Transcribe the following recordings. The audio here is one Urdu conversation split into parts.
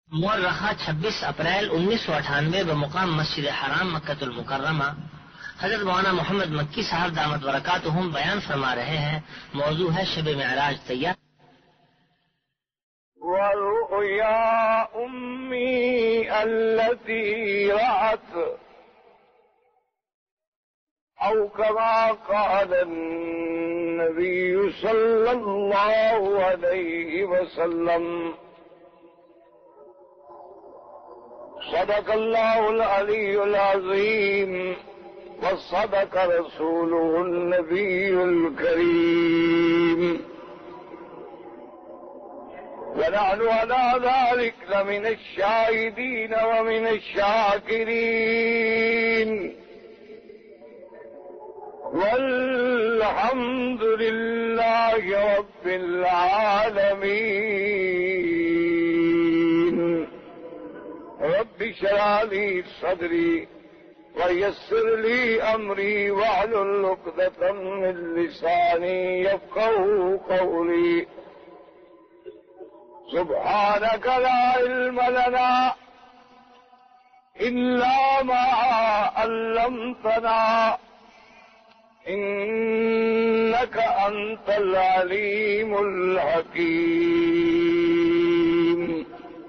مورخہ 26 اپریل 1998 بمقام مسجد حرام مکۃ المکرمہ حضرت مولانا محمد مکی صاحب دامت برکاتہم بیان فرما رہے ہیں۔ موضوع ہے شب معراج تیار۔ وَرُؤْيَا أُمِّي الَّتِي رَأَتْ أَوْ كَمَا قَالَ النَّبِيُّ صَلَّى اللَّهُ عَلَيْهِ وَسَلَّمَ صدق الله العلي العظيم وصدق رسوله النبي الكريم ونحن على ذلك لمن الشاهدين ومن الشاكرين والحمد لله رب العالمين رب اشرح لي صدري ويسر لي أمري واحلل عقدة من لساني يفقهوا قولي سبحانك لا علم لنا إلا ما علمتنا إنك أنت العليم الحكيم۔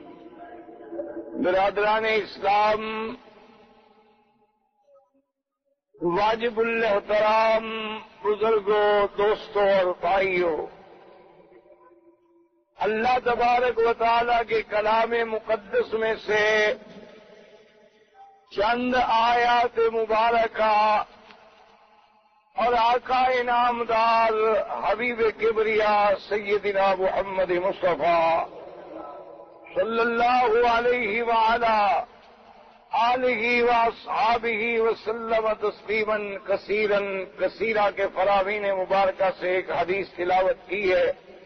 برادران اسلام، واجب الاحترام بزرگوں، دوستوں اور بھائیوں، اللہ تبارک و تعالی کے کلام مقدس میں سے چند آیات مبارکہ اور آقا انعامدار حبیب کبریا سیدنا محمد مصطفیٰ صلی اللہ علیہ وعلا آلہ واصحابہ وسلم تسلیما کثیرا کثیرا کے فرامین مبارکہ سے ایک حدیث تلاوت کی ہے۔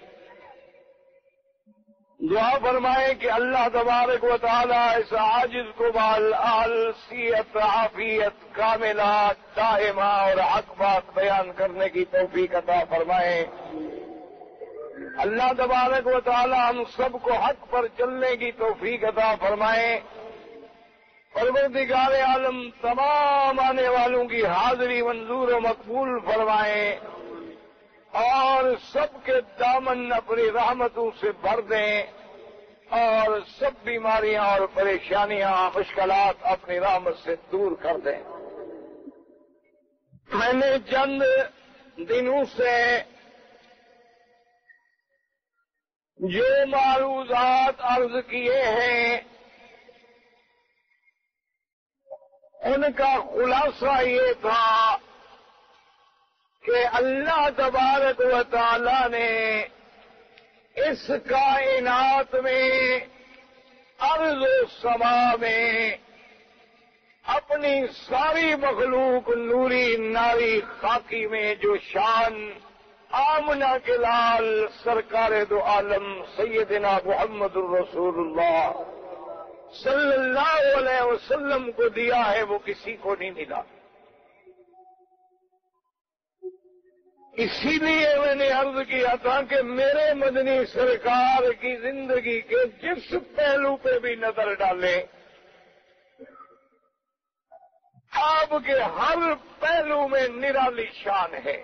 دعا فرمائیں کہ اللہ تبارک و تعالی اس عاجز کو بالآل صحت عافیت کاملات دائمہ اور حق بات بیان کرنے کی توفیق عطا فرمائیں۔ اللہ تبارک و تعالی ہم سب کو حق پر چلنے کی توفیق عطا فرمائیں۔ پروردگار عالم تمام آنے والوں کی حاضری منظور و مقبول فرمائیں اور سب کے دامن اپنی رحمتوں سے بھر دیں اور سب بیماریاں اور پریشانیاں مشکلات اپنی رحمت سے دور کر دیں۔ میں نے چند دنوں سے جو معروضات عرض کیے ہیں ان کا خلاصہ یہ تھا کہ اللہ تبارک و تعالی نے اس کائنات میں ارض و سما میں اپنی ساری مخلوق نوری ناری خاکی میں جو شان آمنہ کے لال سرکار دو عالم سیدنا محمد الرسول اللہ صلی اللہ علیہ وسلم کو دیا ہے وہ کسی کو نہیں ملا۔ اسی لیے میں نے عرض کیا تھا کہ میرے مدنی سرکار کی زندگی کے جس پہلو پہ بھی نظر ڈالیں آپ کے ہر پہلو میں نرالی شان ہے۔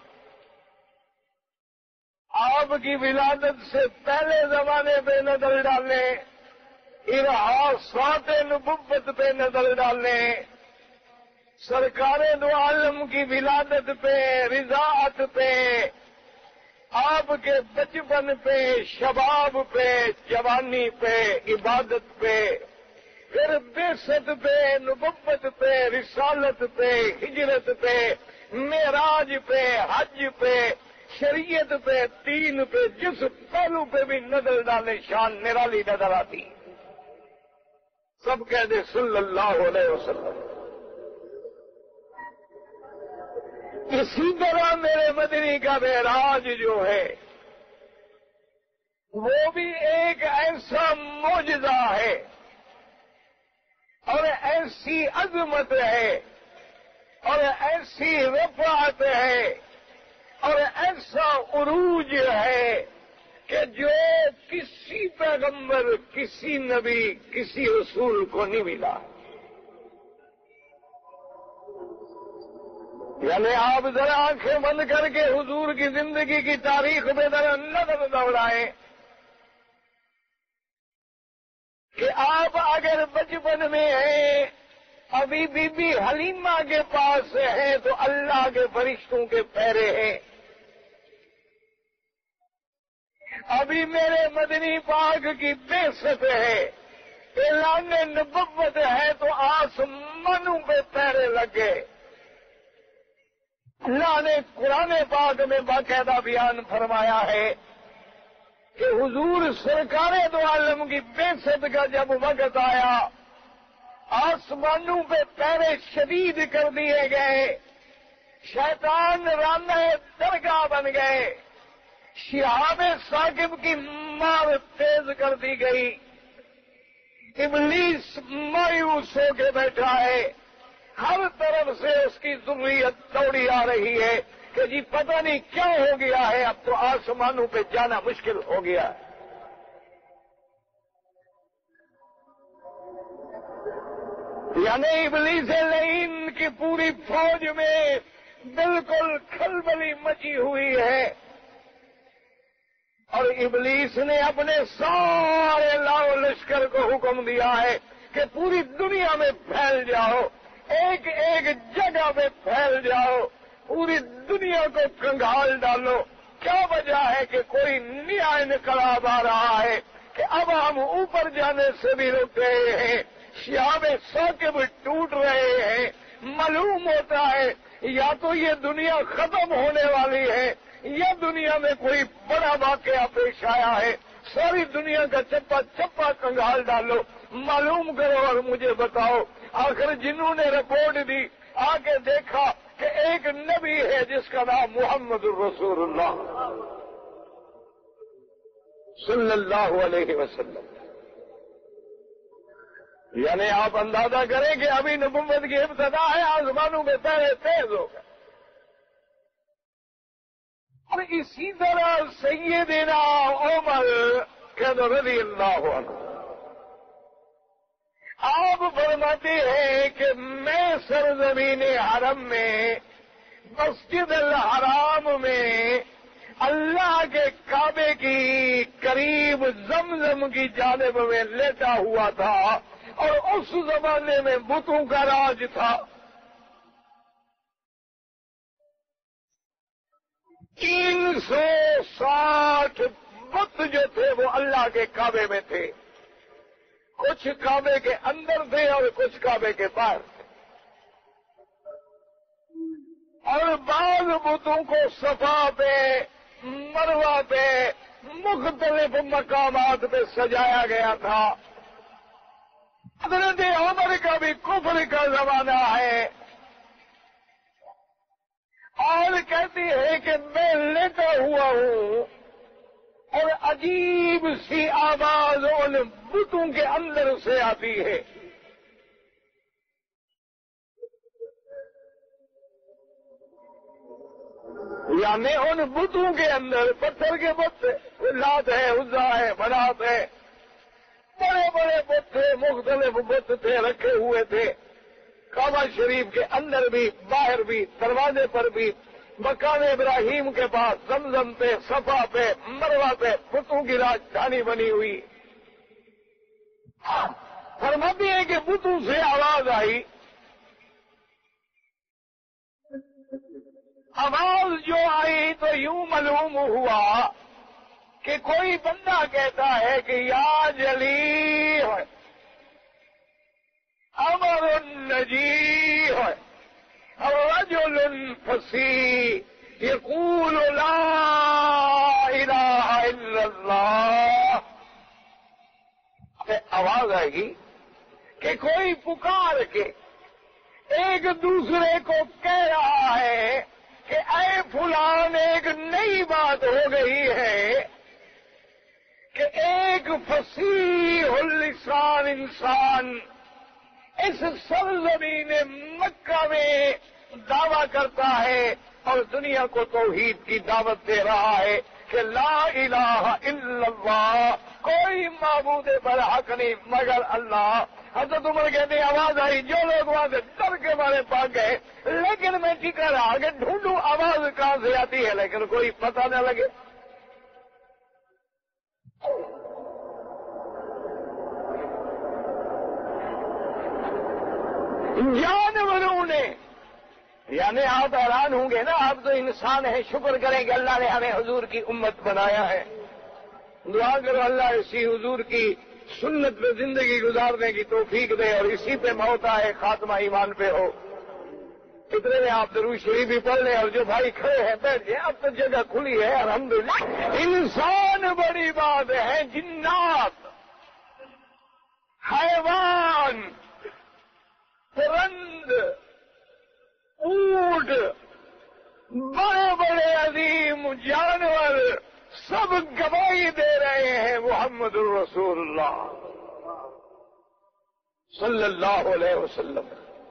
آپ کی ولادت سے پہلے زمانے پہ نظر ڈالیں، ارحاصات نبوت پہ نظر ڈالیں، سرکار دو عالم کی ولادت پہ، رضاعت پہ، آپ کے بچپن پہ، شباب پہ، جوانی پہ، عبادت پہ، پھر بعثت پہ، نبوت پہ، رسالت پہ، ہجرت پہ، معراج پہ، حج پہ، شریعت پہ، دین پہ، جس پہلو پہ بھی نظر ڈالے شان نرالی نظر آتی۔ سب کہہ دے صلی اللہ علیہ وسلم۔ اسی طرح میرے مدنی کا معراج جو ہے وہ بھی ایک ایسا معجزہ ہے اور ایسی عظمت ہے اور ایسی رفعت ہے اور ایسا عروج ہے کہ جو کسی پیغمبر، کسی نبی، کسی رسول کو نہیں ملا. یعنی آپ ذرا آنکھیں بند کر کے حضور کی زندگی کی تاریخ میں ذرا نظر دوڑائیں کہ آپ اگر بچپن میں ہیں، ابھی بی بی حلیمہ کے پاس ہیں تو اللہ کے فرشتوں کے پیرے ہیں. ابھی میرے مدنی پاک کی بعثت ہے، اعلان نبوت ہے تو آسمانوں پہ پیرے لگ گئے. اللہ نے قرآن پاک میں باقاعدہ بیان فرمایا ہے کہ حضور سرکار دو عالم کی بعثت کا جب وقت آیا، آسمانوں پہ پیرے شدید کر دیے گئے، شیطان رانہ درگاہ بن گئے، شہاب ثاقب کی مار تیز کر دی گئی، ابلیس مایوس ہو کے بیٹھا ہے، ہر طرف سے اس کی ذریت دوڑی آ رہی ہے کہ جی پتہ نہیں کیا ہو گیا ہے، اب تو آسمانوں پہ جانا مشکل ہو گیا ہے. یعنی ابلیس لعین کی پوری فوج میں بالکل کھلبلی مچی ہوئی ہے، اور ابلیس نے اپنے سارے لاؤ لشکر کو حکم دیا ہے کہ پوری دنیا میں پھیل جاؤ، ایک ایک جگہ پہ پھیل جاؤ، پوری دنیا کو کنگال ڈالو. کیا وجہ ہے کہ کوئی نیا انقلاب آ رہا ہے کہ اب ہم اوپر جانے سے بھی رک گئے ہیں، شہاب ثاقب ٹوٹ رہے ہیں. معلوم ہوتا ہے یا تو یہ دنیا ختم ہونے والی ہے یا دنیا میں کوئی بڑا واقعہ پیش آیا ہے. ساری دنیا کا چپا چپا کنگال ڈالو، معلوم کرو اور مجھے بتاؤ. آخر جنہوں نے رپورٹ دی، آ کے دیکھا کہ ایک نبی ہے جس کا نام محمد الرسول اللہ صلی اللہ علیہ وسلم. یعنی آپ اندازہ کریں کہ ابھی نبوت کی ابتدا ہے، آسمانوں میں پیرے تیز ہو گئے. اور اسی طرح سیدنا عمر رضی اللہ عنہ آپ فرماتے ہیں کہ میں سرزمین حرم میں مسجد الحرام میں اللہ کے کعبے کی قریب زمزم کی جانب میں لیٹا ہوا تھا، اور اس زمانے میں بتوں کا راج تھا. 360 بت جو تھے وہ اللہ کے کعبے میں تھے، کچھ کعبے کے اندر تھے اور کچھ کعبے کے باہر تھے. اور بعض بتوں کو صفا پہ، مروہ پہ، مختلف مقامات پہ سجایا گیا تھا. حضرت عمر کا بھی کفر کا زمانہ ہے، اور کہتی ہے کہ میں لیٹا ہوا ہوں اور عجیب سی آواز ان بتوں کے اندر سے آتی ہے. یعنی ان بتوں کے اندر پتھر کے بت، لات ہے، عزا ہے، منات ہے، بڑے بڑے بت تھے، مختلف بت تھے، رکھے ہوئے تھے. کعبہ شریف کے اندر بھی، باہر بھی، دروازے پر بھی، مقام ابراہیم کے پاس، زمزم پہ، صفا پہ، مروہ پہ بتوں کی راجدھانی بنی ہوئی. فرماتی ہے کہ بتوں سے آواز آئی. آواز جو آئی تو یوں معلوم ہوا کہ کوئی بندہ کہتا ہے کہ یا جلی ہے، امر النجی ہے، رجل فصیح یقول لا الہ الا اللہ. آواز آئے گی کہ کوئی پکار کے ایک دوسرے کو کہہ رہا ہے کہ اے فلان، ایک نئی بات ہو گئی ہے کہ ایک فصیح اللسان انسان اس سرزمین مکہ میں دعویٰ کرتا ہے اور دنیا کو توحید کی دعوت دے رہا ہے کہ لا الہ الا اللہ، کوئی معبود برحق نہیں مگر اللہ۔ حضرت عمر کہتے ہیں آواز آئی، جو لوگ وہاں سے ڈر کے مارے بھاگ گئے، لیکن میں ٹھیکا رہا کہ ڈھونڈوں آواز کہاں سے آتی ہے، لیکن کوئی پتہ نہ لگے۔ جانوروں نے، یعنی آپ حیران ہوں گے نا، آپ تو انسان ہیں، شکر کریں کہ اللہ نے ہمیں حضور کی امت بنایا ہے۔ دعا کرو اللہ اسی حضور کی سنت پہ زندگی گزارنے کی توفیق دے اور اسی پہ موت آئے، خاتمہ ایمان پہ ہو۔ اتنے میں آپ درود شریف بھی پڑھ لیں، اور جو بھائی کھڑے ہیں بیٹھ جائیں، اب تو جگہ کھلی ہے الحمدللہ۔ انسان بڑی بات ہے، جنات، حیوان، پرند، اونٹ، بڑے بڑے عظیم جانور سب گواہی دے رہے ہیں محمد الرسول اللہ صلی اللہ علیہ وسلم۔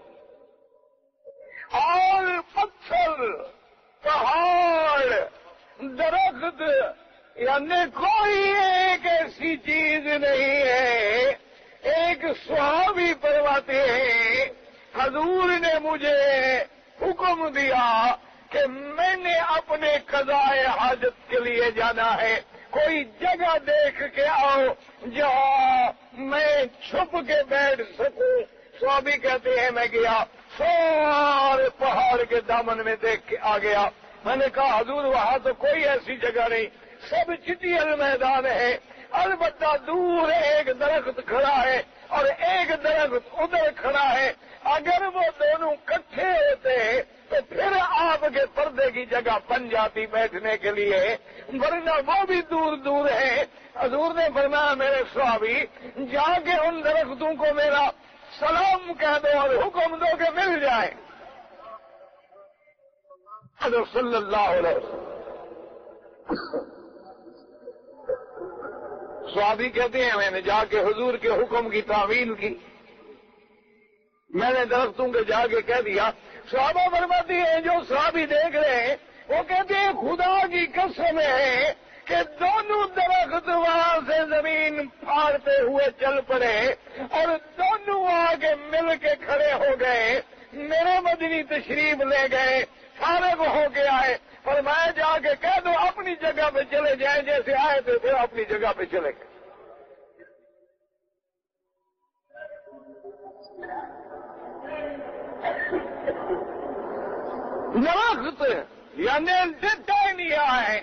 اور پتھر، پہاڑ، درخت، یعنی کوئی ایک ایسی چیز نہیں ہے۔ ایک صحابی فرماتے ہیں حضور نے مجھے حکم دیا کہ میں نے اپنے قضائے حاجت کے لیے جانا ہے، کوئی جگہ دیکھ کے آؤ جہاں میں چھپ کے بیٹھ سکوں۔ صحابی کہتے ہیں میں گیا، سارے پہاڑ کے دامن میں دیکھ کے آ گیا۔ میں نے کہا حضور وہاں تو کوئی ایسی جگہ نہیں، سب چٹیل میدان ہے، البتہ دور ایک درخت کھڑا ہے اور ایک درخت ادھر کھڑا ہے، اگر وہ دونوں کٹھے ہوتے تو پھر آپ کے پردے کی جگہ بن جاتی بیٹھنے کے لیے، ورنہ وہ بھی دور دور ہے۔ حضور نے فرمایا میرے صحابی جا کے ان درختوں کو میرا سلام کہہ دو اور حکم دو کہ مل جائیں۔ حضرت صلی اللہ علیہ وسلم صحابی کہتے ہیں میں نے جا کے حضور کے حکم کی تعمیل کی، میں نے درختوں کے جا کے کہہ دیا۔ صحابہ فرماتی ہیں جو صحابی دیکھ رہے ہیں وہ کہتے ہیں خدا کی قسم ہے کہ دونوں درخت وہاں سے زمین پھاڑتے ہوئے چل پڑے اور دونوں آگے مل کے کھڑے ہو گئے، میرے مدنی تشریف لے گئے، فارغ ہو گیا ہے، اور میں جا کے کہہ دو اپنی جگہ پہ چلے جائیں، جیسے آئے تھے پھر اپنی جگہ پہ چلے گئے۔ درخت یعنی ٹہنیاں ہیں۔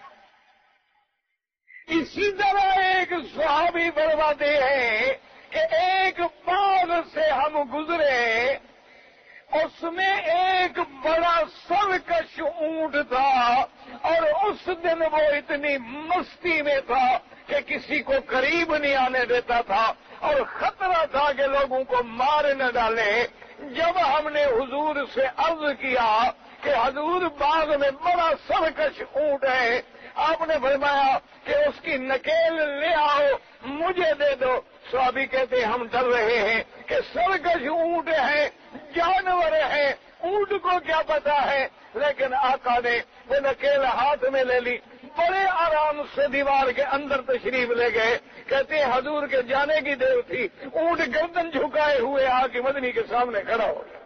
اسی طرح ایک صحابی فرماتے ہیں کہ ایک باغ سے ہم گزرے، اس میں ایک بڑا سرکش اونٹ تھا اور اس دن وہ اتنی مستی میں تھا کہ کسی کو قریب نہیں آنے دیتا تھا اور خطرہ تھا کہ لوگوں کو مار نہ ڈالے۔ جب ہم نے حضور سے عرض کیا کہ حضور باغ میں بڑا سرکش اونٹ ہے، آپ نے فرمایا کہ اس کی نکیل لے آؤ مجھے دے دو۔ صحابی کہتے ہیں ہم ڈر رہے ہیں کہ سرکش اونٹ ہے، جانور ہے، اونٹ کو کیا پتا ہے، لیکن آقا نے وہ نکیل ہاتھ میں لے لی، بڑے آرام سے دیوار کے اندر تشریف لے گئے۔ کہتے ہیں حضور کے جانے کی دیر تھی، اونٹ گردن جھکائے ہوئے آ کے مدنی کے سامنے کھڑا ہو گیا۔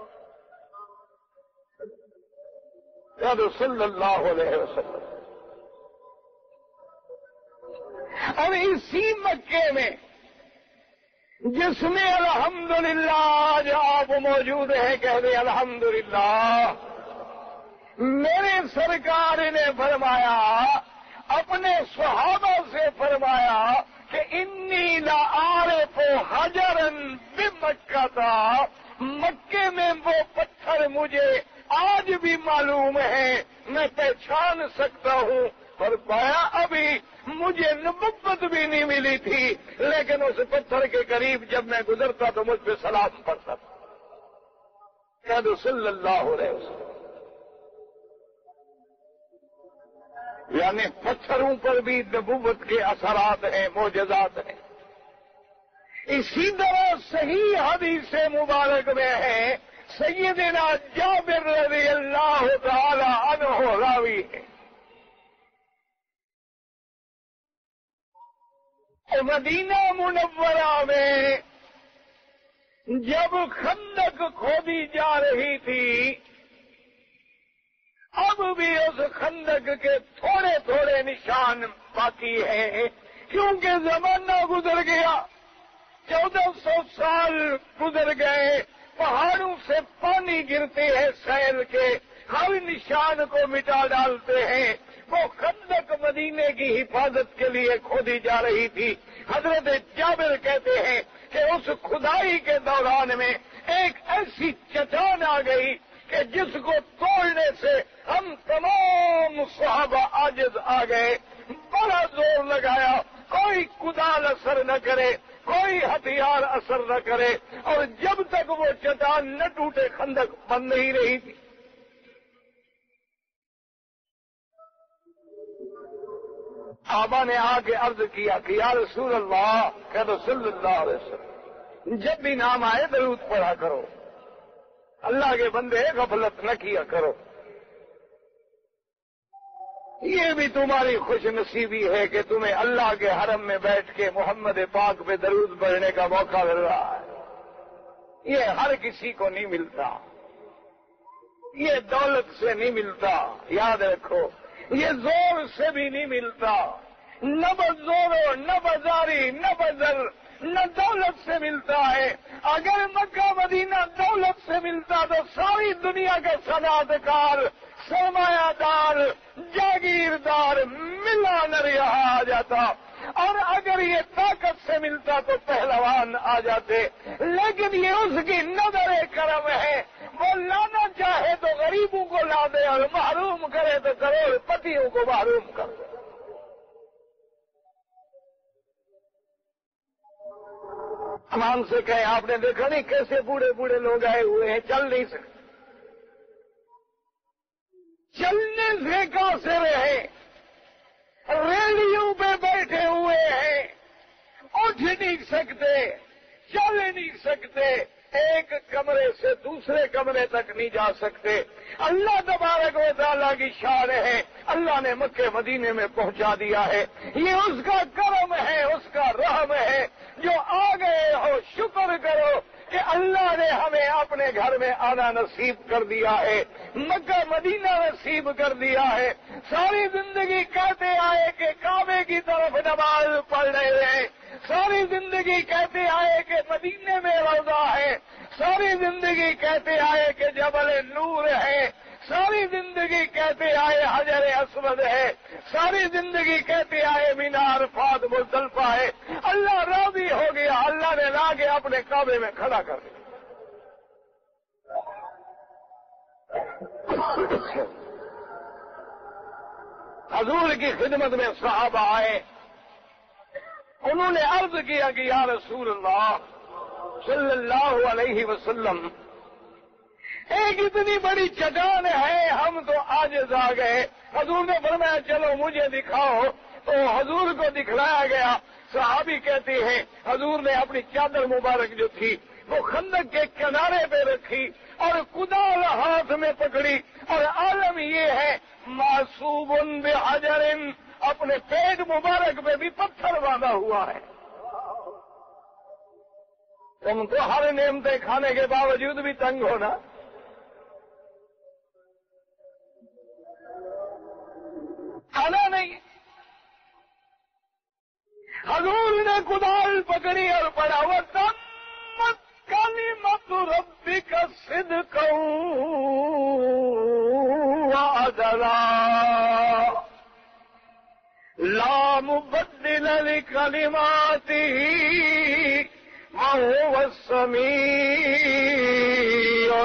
صلی اللہ علیہ وسلم۔ اور اسی مکے میں جس میں الحمدللہ آج آپ موجود ہیں، کہہ دیں الحمدللہ، میرے سرکار نے فرمایا، اپنے صحابہ سے فرمایا کہ انی لعارف حجرا بمکہ تھا، مکے میں وہ پتھر مجھے آج بھی معلوم ہے، میں پہچان سکتا ہوں۔ اور پایا ابھی مجھے نبوت بھی نہیں ملی تھی، لیکن اس پتھر کے قریب جب میں گزرتا تو مجھ پہ سلام پڑتا تھا۔ کہہ دو صلی اللہ علیہ وسلم۔ یعنی پتھروں پر بھی نبوت کے اثرات ہیں، معجزات ہیں۔ اسی طرح صحیح حدیث مبارک میں ہے، سیدنا جابر رضی اللہ تعالی عنہ راوی ہے، مدینہ منورہ میں جب خندق کھودی جا رہی تھی، اب بھی اس خندق کے تھوڑے تھوڑے نشان باقی ہیں، کیونکہ زمانہ گزر گیا، 1400 سال گزر گئے، پہاڑوں سے پانی گرتے ہیں سیل کے، ہر نشان کو مٹا ڈالتے ہیں۔ وہ خندق مدینے کی حفاظت کے لیے کھودی جا رہی تھی۔ حضرت جابر کہتے ہیں کہ اس کھدائی کے دوران میں ایک ایسی چٹان آ گئی کہ جس کو توڑنے سے ہم تمام صحابہ عاجز آ گئے، بڑا زور لگایا، کوئی کدال اثر نہ کرے، کوئی ہتھیار اثر نہ کرے، اور جب تک وہ چٹان نہ ٹوٹے خندق بند نہیں رہی تھی۔ صحابہ نے آ کے عرض کیا کہ یا رسول اللہ، کہ صلی اللہ علیہ وسلم، جب بھی نام آئے درود پڑھا کرو، اللہ کے بندے غفلت نہ کیا کرو، یہ بھی تمہاری خوش نصیبی ہے کہ تمہیں اللہ کے حرم میں بیٹھ کے محمد پاک پہ درود پڑھنے کا موقع مل رہا ہے۔ یہ ہر کسی کو نہیں ملتا، یہ دولت سے نہیں ملتا، یاد رکھو، یہ زور سے بھی نہیں ملتا، نہ بزور نہ بازاری نہ بزر نہ دولت سے ملتا ہے۔ اگر مکہ مدینہ دولت سے ملتا تو ساری دنیا کا صنعت کار، سرمایہ دار، جاگیردار، ملانر یہاں آ جاتا، اور اگر یہ طاقت سے ملتا تو پہلوان آ جاتے، لیکن یہ اس کی نظر کرم ہے، وہ لانا چاہے تو غریبوں کو لا دے اور محروم کرے تو کروڑ پتیوں کو محروم کر دے۔ امام سے کہیں آپ نے دیکھا نہیں کیسے بوڑھے بوڑھے لوگ آئے ہوئے ہیں، چل نہیں سکتے، چلنے سے کہاں سے رہے، ریلیوں پہ بیٹھے ہوئے ہیں، اٹھ نہیں سکتے، چل نہیں سکتے، ایک کمرے سے دوسرے کمرے تک نہیں جا سکتے۔ اللہ تبارک و تعالیٰ کی شان ہے، اللہ نے مکہ مدینے میں پہنچا دیا ہے، یہ اس کا کرم ہے، اس کا رحم ہے۔ جو آ گئے ہو شکر کرو کہ اللہ نے ہمیں اپنے گھر میں آنا نصیب کر دیا ہے، مکہ مدینہ نصیب کر دیا ہے۔ ساری زندگی کہتے آئے کہ کعبے کی طرف نماز پڑھ رہے ہیں، ساری زندگی کہتے آئے کہ مدینے میں روضہ ہے، ساری زندگی کہتے آئے کہ جبل نور ہے، ساری زندگی کہتے آئے حجر اسود ہے، ساری زندگی کہتے آئے مینار عرفات مزدلفہ ہے۔ اللہ راضی ہو گیا، اللہ نے لا کے اپنے کعبے میں کھڑا کر دیا۔ حضور کی خدمت میں صحابہ آئے، انہوں نے عرض کیا کہ یا رسول اللہ صلی اللہ علیہ وسلم، ایک اتنی بڑی چٹان ہے، ہم تو عاجز آ گئے۔ حضور نے فرمایا چلو مجھے دکھاؤ، تو حضور کو دکھلایا گیا۔ صحابی کہتے ہیں حضور نے اپنی چادر مبارک جو تھی وہ خندق کے کنارے پہ رکھی اور کدال ہاتھ میں پکڑی، اور عالم یہ ہے معصوب بحجر، اپنے پیٹ مبارک پہ بھی پتھر باندھا ہوا ہے۔ تم تو ہر نعمتیں کھانے کے باوجود بھی تنگ ہونا۔ کھانا نہیں، حضور نے کدال پکڑی اور پڑھا وَتَمَّتْ كَلِمَةُ رَبِّكَ صِدْقًا وَعَدْلًا لَا مُبَدِّلَ لِكَلِمَاتِهِ وَهُوَ السَّمِيعُ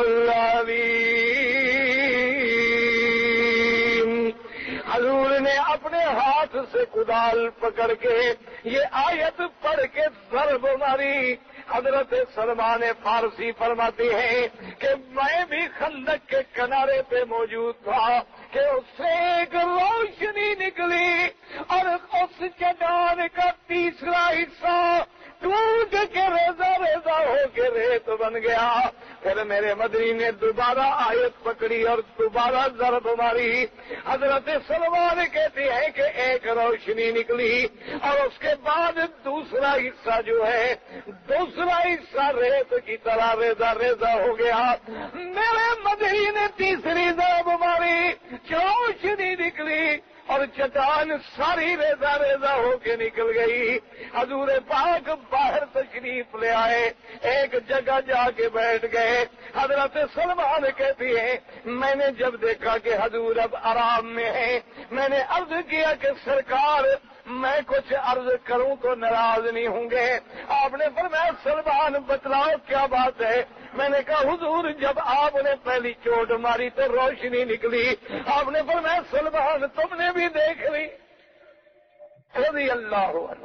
الْعَلِيمُ۔ حضور نے اپنے ہاتھ سے کدال پکڑ کے یہ آیت پڑھ کے ضرب ماری۔ حضرت سلمان فارسی فرماتے ہیں کہ میں بھی خندق کے کنارے پہ موجود تھا کہ اس سے ایک روشنی نکلی اور اس چٹان کا تیسرا حصہ ٹوٹ کے ریزہ ریزہ ہو کے ریت بن گیا۔ پھر میرے مدنی نے دوبارہ آیت پکڑی اور دوبارہ ضرب ماری. حضرت سلمان کہتی ہے کہ ایک روشنی نکلی اور اس کے بعد دوسرا حصہ جو ہے دوسرا حصہ ریت کی طرح ریزہ ریزہ ہو گیا. میرے مدنی نے تیسری ضرب ماری, روشنی نکلی اور چٹان ساری ریزہ ریزہ ہو کے نکل گئی. حضور پاک باہر تشریف لے آئے, ایک جگہ جا کے بیٹھ گئے. حضرت سلمان کہتی ہے میں نے جب دیکھا کہ حضور اب آرام میں ہیں, میں نے عرض کیا کہ سرکار میں کچھ عرض کروں تو ناراض نہیں ہوں گے. آپ نے فرمایا سلمان بتلاؤ کیا بات ہے. میں نے کہا حضور جب آپ نے پہلی چوٹ ماری تو روشنی نکلی. آپ نے فرمایا سلمان تم نے بھی دیکھ لی. رضی اللہ عنہ.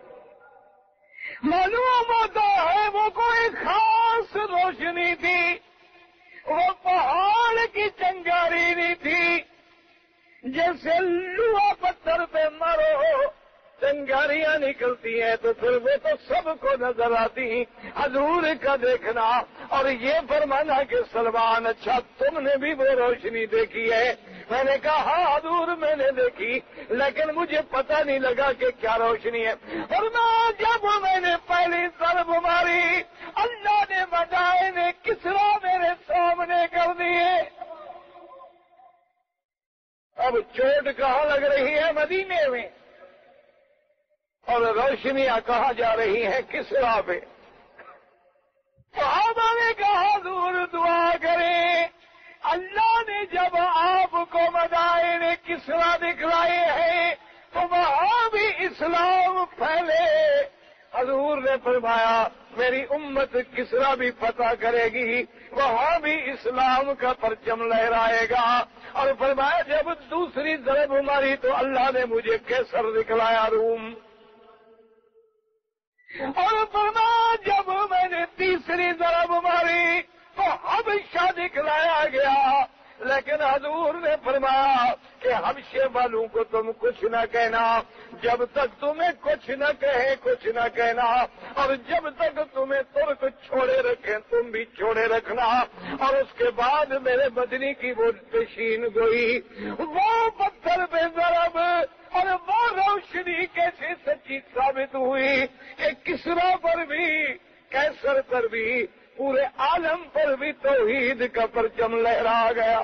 معلوم ہوتا ہے وہ کوئی خاص روشنی تھی, وہ پہاڑ کی چنگاری نہیں تھی. جیسے لوہا پتھر پہ مارو چنگاریاں نکلتی ہیں تو پھر وہ تو سب کو نظر آتی. حضور کا دیکھنا اور یہ فرمانا کہ سلمان اچھا تم نے بھی وہ روشنی دیکھی ہے. میں نے کہا ہاں حضور میں نے دیکھی, لیکن مجھے پتہ نہیں لگا کہ کیا روشنی ہے. اور جب میں نے پہلی ضرب ماری اللہ نے بجائے نے کسرا میرے سامنے کر دیے. اب چوٹ کہاں لگ رہی ہے مدینے میں اور روشنیاں کہاں جا رہی ہیں کسرا پہ. صحابہ نے کہا حضور دعا کریں. اللہ نے جب آپ کو مدائن کسرا دکھلائے ہیں تو وہاں بھی اسلام پھیلے. حضور نے فرمایا میری امت کسرا بھی فتح کرے گی, وہاں بھی اسلام کا پرچم لہرائے گا. اور فرمایا جب دوسری ضرب ماری تو اللہ نے مجھے کیسر دکھلایا روم. اور فرمایا جب میں نے تیسری ضرب ماری تو حبشہ دکھلایا گیا. لیکن حضور نے فرمایا کہ حبشے والوں کو تم کچھ نہ کہنا, جب تک تمہیں کچھ نہ کہے کچھ نہ کہنا, اور جب تک تمہیں ترک چھوڑے رکھیں تم بھی چھوڑے رکھنا. اور اس کے بعد میرے مدنی کی وہ پیشین گوئی, وہ پتھر پہ ضرب اور وہ روشنی کیسے سچی ثابت ہوئی کہ کسرا پر بھی کیسر پر بھی پورے عالم پر بھی توحید کا پرچم لہرا گیا.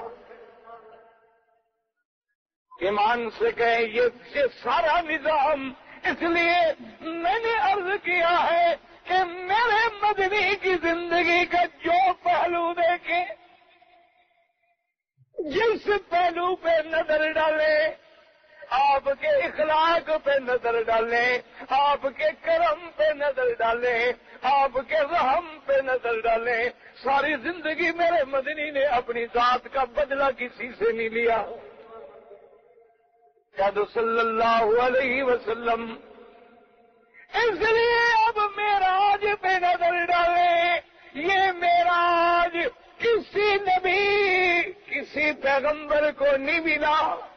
ایمان سے کہیں یہ سارا نظام, اس لیے میں نے عرض کیا ہے کہ میرے مدنی کی زندگی کا جو پہلو دیکھیں, جس پہلو پہ نظر ڈالیں, آپ کے اخلاق پہ نظر ڈالیں, آپ کے کرم پہ نظر ڈالیں, آپ کے رحم پہ نظر ڈالیں, ساری زندگی میرے مدنی نے اپنی ذات کا بدلہ کسی سے نہیں لیا. صلی اللہ علیہ وسلم. اس لیے اب معراج پہ نظر ڈالیں. یہ معراج کسی نبی کسی پیغمبر کو نہیں ملا.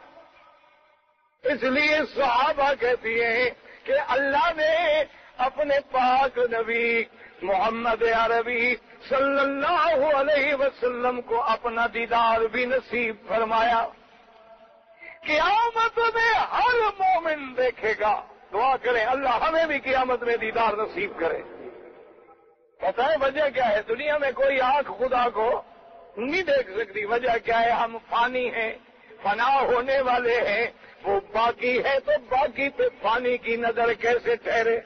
اس لیے صحابہ کہتی ہیں کہ اللہ نے اپنے پاک نبی محمد عربی صلی اللہ علیہ وسلم کو اپنا دیدار بھی نصیب فرمایا. قیامت میں ہر مومن دیکھے گا. دعا کریں اللہ ہمیں بھی قیامت میں دیدار نصیب کرے. پتہ ہے وجہ کیا ہے؟ دنیا میں کوئی آنکھ خدا کو نہیں دیکھ سکتی. وجہ کیا ہے؟ ہم فانی ہیں, فنا ہونے والے ہیں. وہ باقی ہے تو باقی پہ فانی کی نظر کیسے ٹھہرے؟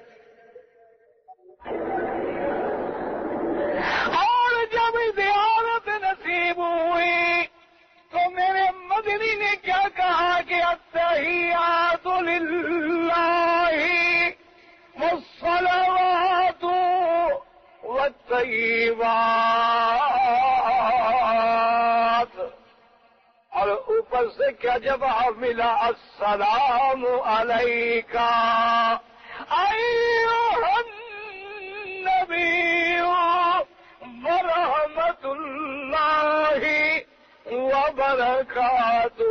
اور جب زیارت نصیب ہوئی تو میرے مدنی نے کیا کہا کہ التحیات للہ والصلوات والطیبات, اور اوپر سے کیا جواب ملا؟ السلام علیکا ایھا النبی ورحمۃ اللہ وبرکاتہ.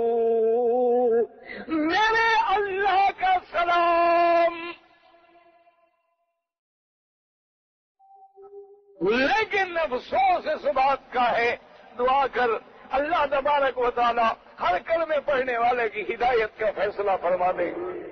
میرے اللہ کا سلام لیکن افسوس اس بات کا ہے، دعا کر اللہ تبارک و تعالی ہر کلمے پڑھنے والے کی ہدایت کا فیصلہ فرما دے۔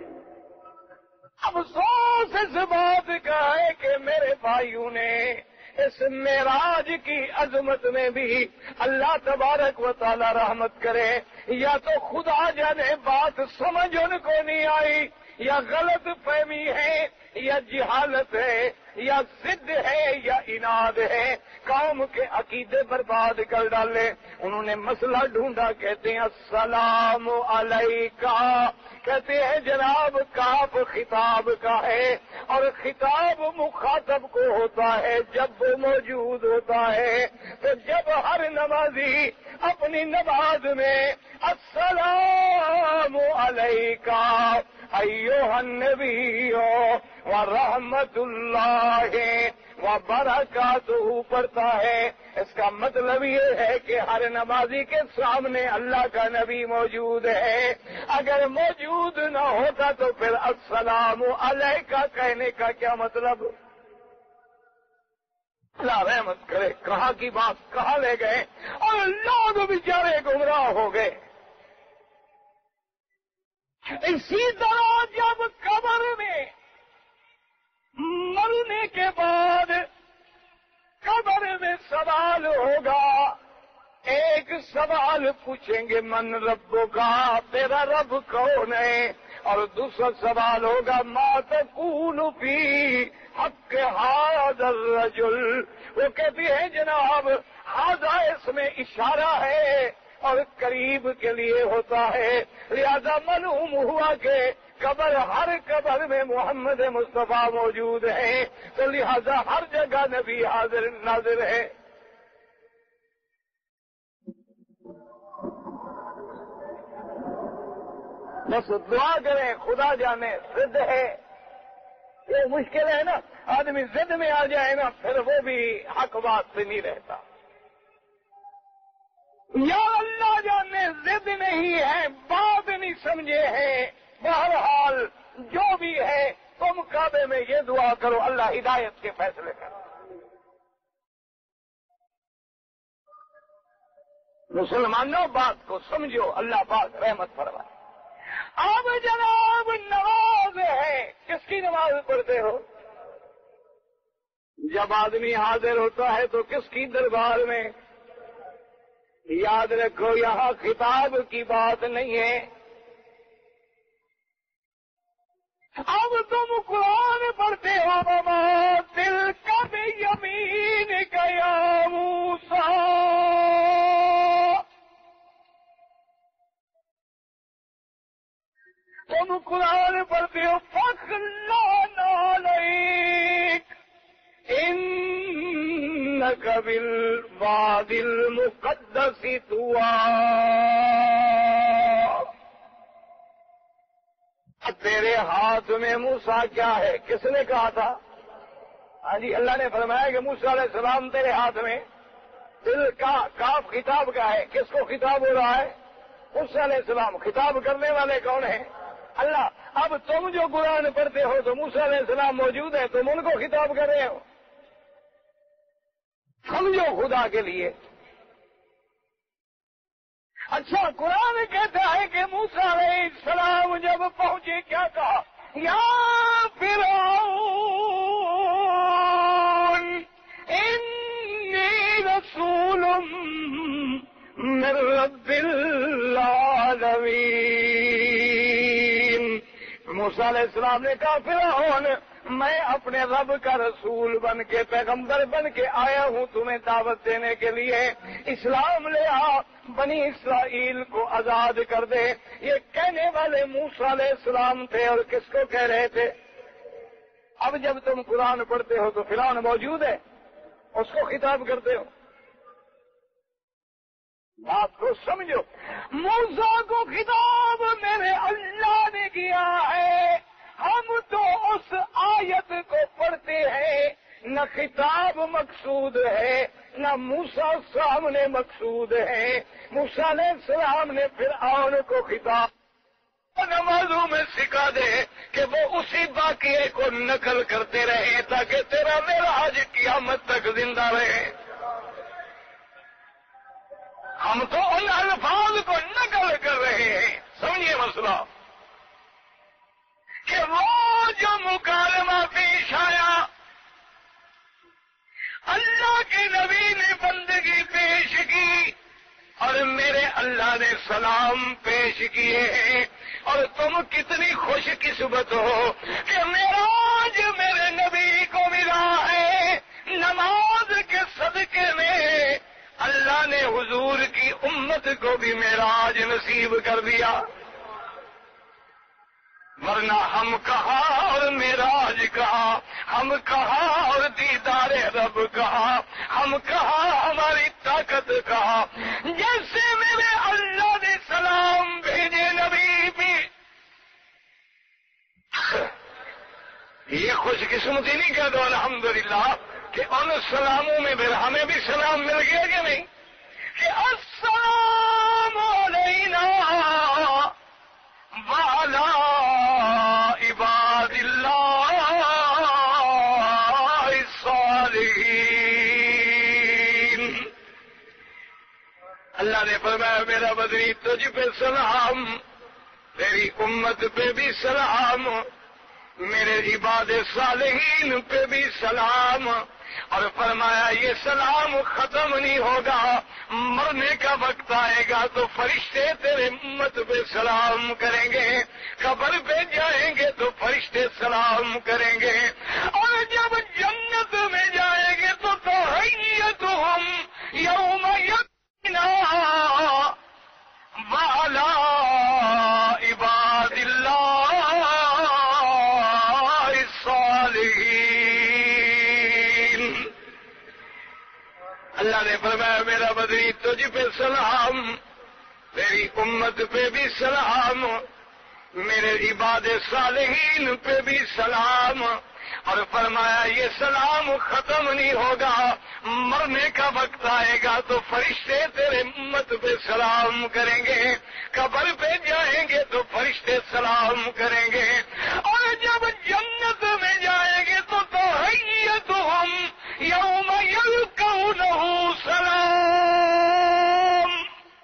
افسوس اس بات کا ہے کہ میرے بھائیوں نے اس معراج کی عظمت میں بھی اللہ تبارک و تعالی رحمت کرے، یا تو خدا جانے بات سمجھ ان کو نہیں آئی، یا غلط فہمی ہے، یا جہالت ہے، یا ضد ہے، یا اناد ہے، قوم کے عقیدے برباد کر ڈالے۔ انہوں نے مسئلہ ڈھونڈا، کہتے ہیں السلام علیکہ، کہتے ہیں جناب کاف خطاب کا ہے، اور خطاب مخاطب کو ہوتا ہے جب وہ موجود ہوتا ہے۔ تو جب ہر نمازی اپنی نماز میں السلام علیکہ ایھا النبی ورحمۃ اللہ وبرکاتہ پڑھتا ہے، اس کا مطلب یہ ہے کہ ہر نمازی کے سامنے اللہ کا نبی موجود ہے۔ اگر موجود نہ ہوتا تو پھر السلام علیکہ کہنے کا کیا مطلب؟ اللہ رحمت کرے، کہاں کی بات کہاں لے گئے، اور لوگ بیچارے گمراہ ہو گئے۔ اسی طرح جب قبر میں مرنے کے بعد قبر میں سوال ہوگا، ایک سوال پوچھیں گے من ربو کا، تیرا رب کون ہے، اور دوسرا سوال ہوگا ما تقول فی حق ھذا الرجل، وہ کہتی ہے جناب ھذا اس میں اشارہ ہے اور قریب کے لیے ہوتا ہے، لہذا معلوم ہوا کہ قبر ہر قبر میں محمد مصطفیٰ موجود ہے، تو لہذا ہر جگہ نبی حاضر ناظر ہے۔ بس دعا کریں، خدا جانے ضد ہے، یہ مشکل ہے نا، آدمی ضد میں آ جائے نا پھر وہ بھی حق بات سے نہیں رہتا۔ یا اللہ جانے ضد نہیں ہے، بات نہیں سمجھے ہیں، بہرحال جو بھی ہے تم کعبے میں یہ دعا کرو اللہ ہدایت کے فیصلے کرو۔ مسلمانوں بات کو سمجھو، اللہ پاک رحمت فرمائے۔ اب جناب نماز ہے، کس کی نماز پڑھتے ہو؟ جب آدمی حاضر ہوتا ہے تو کس کی دربار میں؟ یاد رکھو یہاں خطاب کی بات نہیں ہے۔ اب تم قرآن پڑھتے ہو وما تلک بیمینک یا موسیٰ، تم قرآن پڑھتے ہو فخلعنا علیک انک بالوادی المقدس طویٰ، تیرے ہاتھ میں موسیٰ کیا ہے؟ کس نے کہا تھا؟ ہاں جی، اللہ نے فرمایا کہ موسیٰ علیہ السلام تیرے ہاتھ میں، دل کا کاف خطاب کا ہے، کس کو خطاب ہو رہا ہے؟ موسیٰ علیہ السلام۔ خطاب کرنے والے کون ہیں؟ اللہ۔ اب تم جو قرآن پڑھتے ہو تو موسیٰ علیہ السلام موجود ہیں، تم ان کو خطاب کر رہے ہو، سمجھو خدا کے لیے۔ اچھا قرآن کہتا ہے کہ موسیٰ علیہ السلام جب پہنچے کیا کہا؟ یا فرعون انی رسول من رب العالمین۔ موسیٰ علیہ السلام نے کہا فرعون میں اپنے رب کا رسول بن کے، پیغمبر بن کے آیا ہوں تمہیں دعوت دینے کے لیے، اسلام لے آ، بنی اسرائیل کو آزاد کر دے۔ یہ کہنے والے موسیٰ علیہ السلام تھے، اور کس کو کہہ رہے تھے؟ اب جب تم قرآن پڑھتے ہو تو فرعون موجود ہے، اس کو خطاب کرتے ہو۔ بات کو سمجھو، موسیٰ کو خطاب میرے اللہ نے کیا ہے، ہم تو اس آیت کو پڑھتے ہیں، نہ خطاب مقصود ہے نہ موسیٰ سامنے مقصود ہے۔ موسیٰ علیہ السلام نے فرعون کو خطاب نمازوں میں سکھا دے کہ وہ اسی واقعے کو نقل کرتے رہے تاکہ تیرا معراج قیامت تک زندہ رہے۔ ہم تو ان الفاظ کو نقل کر رہے ہیں، سمجھیے مسئلہ، کہ وہ جو مکالمہ پیش آیا، اللہ کے نبی نے بندگی پیش کی اور میرے اللہ نے سلام پیش کیے ہیں، اور تم کتنی خوش قسمت ہو کہ معراج میرے نبی کو ملا ہے۔ نماز کے صدقے میں اللہ نے حضور کی امت کو بھی معراج نصیب کر دیا، ورنہ ہم کہاں اور معراج کہاں، ہم کہاں اور دیدار رب کہاں، ہم کہاں ہماری طاقت کہاں۔ جیسے میرے اللہ نے سلام بھیجے نبی بھی، یہ خوش قسمتی نہیں کہہ دو الحمدللہ کہ ان سلاموں میں پھر ہمیں بھی سلام مل گیا کہ نہیں، کہ السلام علینا وعلی عباد اللہ الصالحین۔ اللہ نے فرمایا میرا بدری تجھ پہ سلام، تیری امت پہ بھی سلام، میرے عباد صالحین پہ بھی سلام، اور فرمایا یہ سلام ختم نہیں ہوگا، مرنے کا وقت آئے گا تو فرشتے تیرے امت پہ سلام کریں گے، قبر پہ جائیں گے تو فرشتے سلام کریں گے، اور جب جنت میں جائیں گے تو تحیتہم یوم یقینا وعلی عباد اللہ اللہ نے فرمایا میرا بدری تجھ پہ سلام، تیری امت پہ بھی سلام، میرے عباد صالحین پہ بھی سلام، اور فرمایا یہ سلام ختم نہیں ہوگا، مرنے کا وقت آئے گا تو فرشتے تیرے امت پہ سلام کریں گے، قبر پہ جائیں گے تو فرشتے سلام کریں گے، اور جب جنت میں جائیں گے تو تحیتہم یوم یلقونہ سلام۔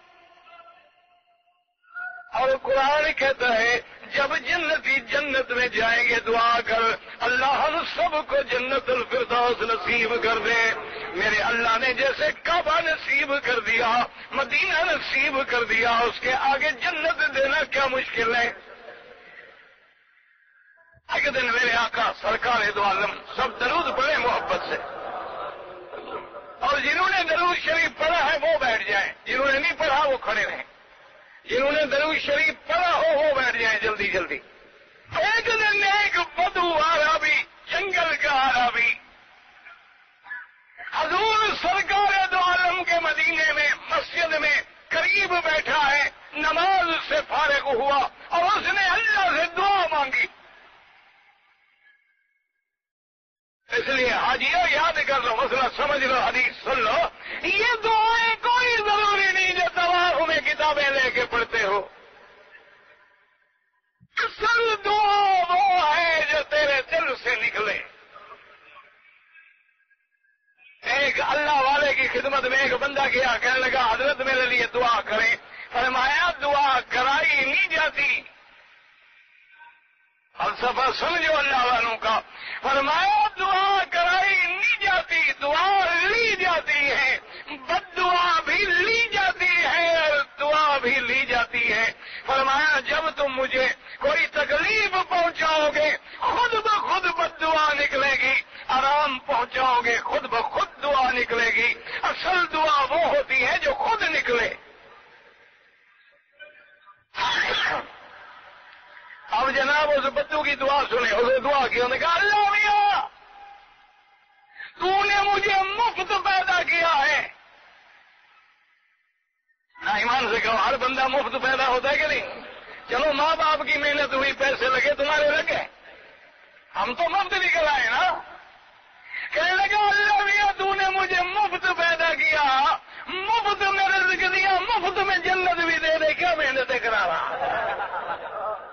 اور قرآن کہتا ہے جب جنتی جنت میں جائیں گے دعا کر اللہ ہم سب کو جنت الفردوس نصیب کر دے۔ میرے اللہ نے جیسے کعبہ نصیب کر دیا، مدینہ نصیب کر دیا، اس کے آگے جنت دینا کیا مشکل ہے؟ ایک دن میرے آقا سرکار دو عالم سب درود پڑھے محبت سے، اور جنہوں نے درود شریف پڑھا ہے وہ بیٹھ جائیں، جنہوں نے نہیں پڑھا وہ کھڑے رہیں، جنہوں نے درود شریف پڑھا ہو وہ بیٹھ جائیں جلدی جلدی۔ ایک دن ایک بدو عربی، جنگل کا عربی، حضور سرکار دو عالم کے مدینے میں مسجد میں قریب بیٹھا ہے، نماز سے فارغ ہوا اور اس نے اللہ سے دعا مانگی۔ اس لیے حاجیوں یاد کر لو، مسئلہ سمجھ لو، حدیث سن لو، یہ دعائیں کوئی ضروری نہیں جو طواف میں کتابیں لے کے پڑھتے ہو۔ اصل دعا وہ ہے جو تیرے دل سے نکلے۔ ایک اللہ والے کی خدمت میں ایک بندہ گیا، کہنے لگا حضرت میرے لیے دعا کریں۔ فرمایا دعا کرائی نہیں جاتی، فلسفہ سمجھو اللہ والوں کا۔ فرمایا دعا کرائی نہیں جاتی، دعا لی جاتی ہے، بد دعا بھی لی جاتی ہے اور دعا بھی لی جاتی ہے۔ فرمایا جب تم مجھے کوئی تکلیف پہنچاؤ گے خود بخود بد دعا نکلے گی، آرام پہنچاؤ گے خود بخود دعا نکلے گی۔ اصل دعا وہ ہوتی ہے جو خود نکلے۔ اب جناب اس بدو کی دعا سنے، اسے دعا کی، انہوں نے کہا اللہ میاں تو نے مجھے مفت پیدا کیا ہے۔ نا ایمان سے کہو ہر بندہ مفت پیدا ہوتا ہے کہ نہیں؟ چلو ماں باپ کی محنت ہوئی، پیسے لگے، تمہارے لگے، ہم تو مفت نکل آئے نا۔ کہنے لگا اللہ میاں تو نے مجھے مفت پیدا کیا، مفت میں رزق دیا، مفت میں جنت بھی دے دے، کیا محنتیں کرا رہا؟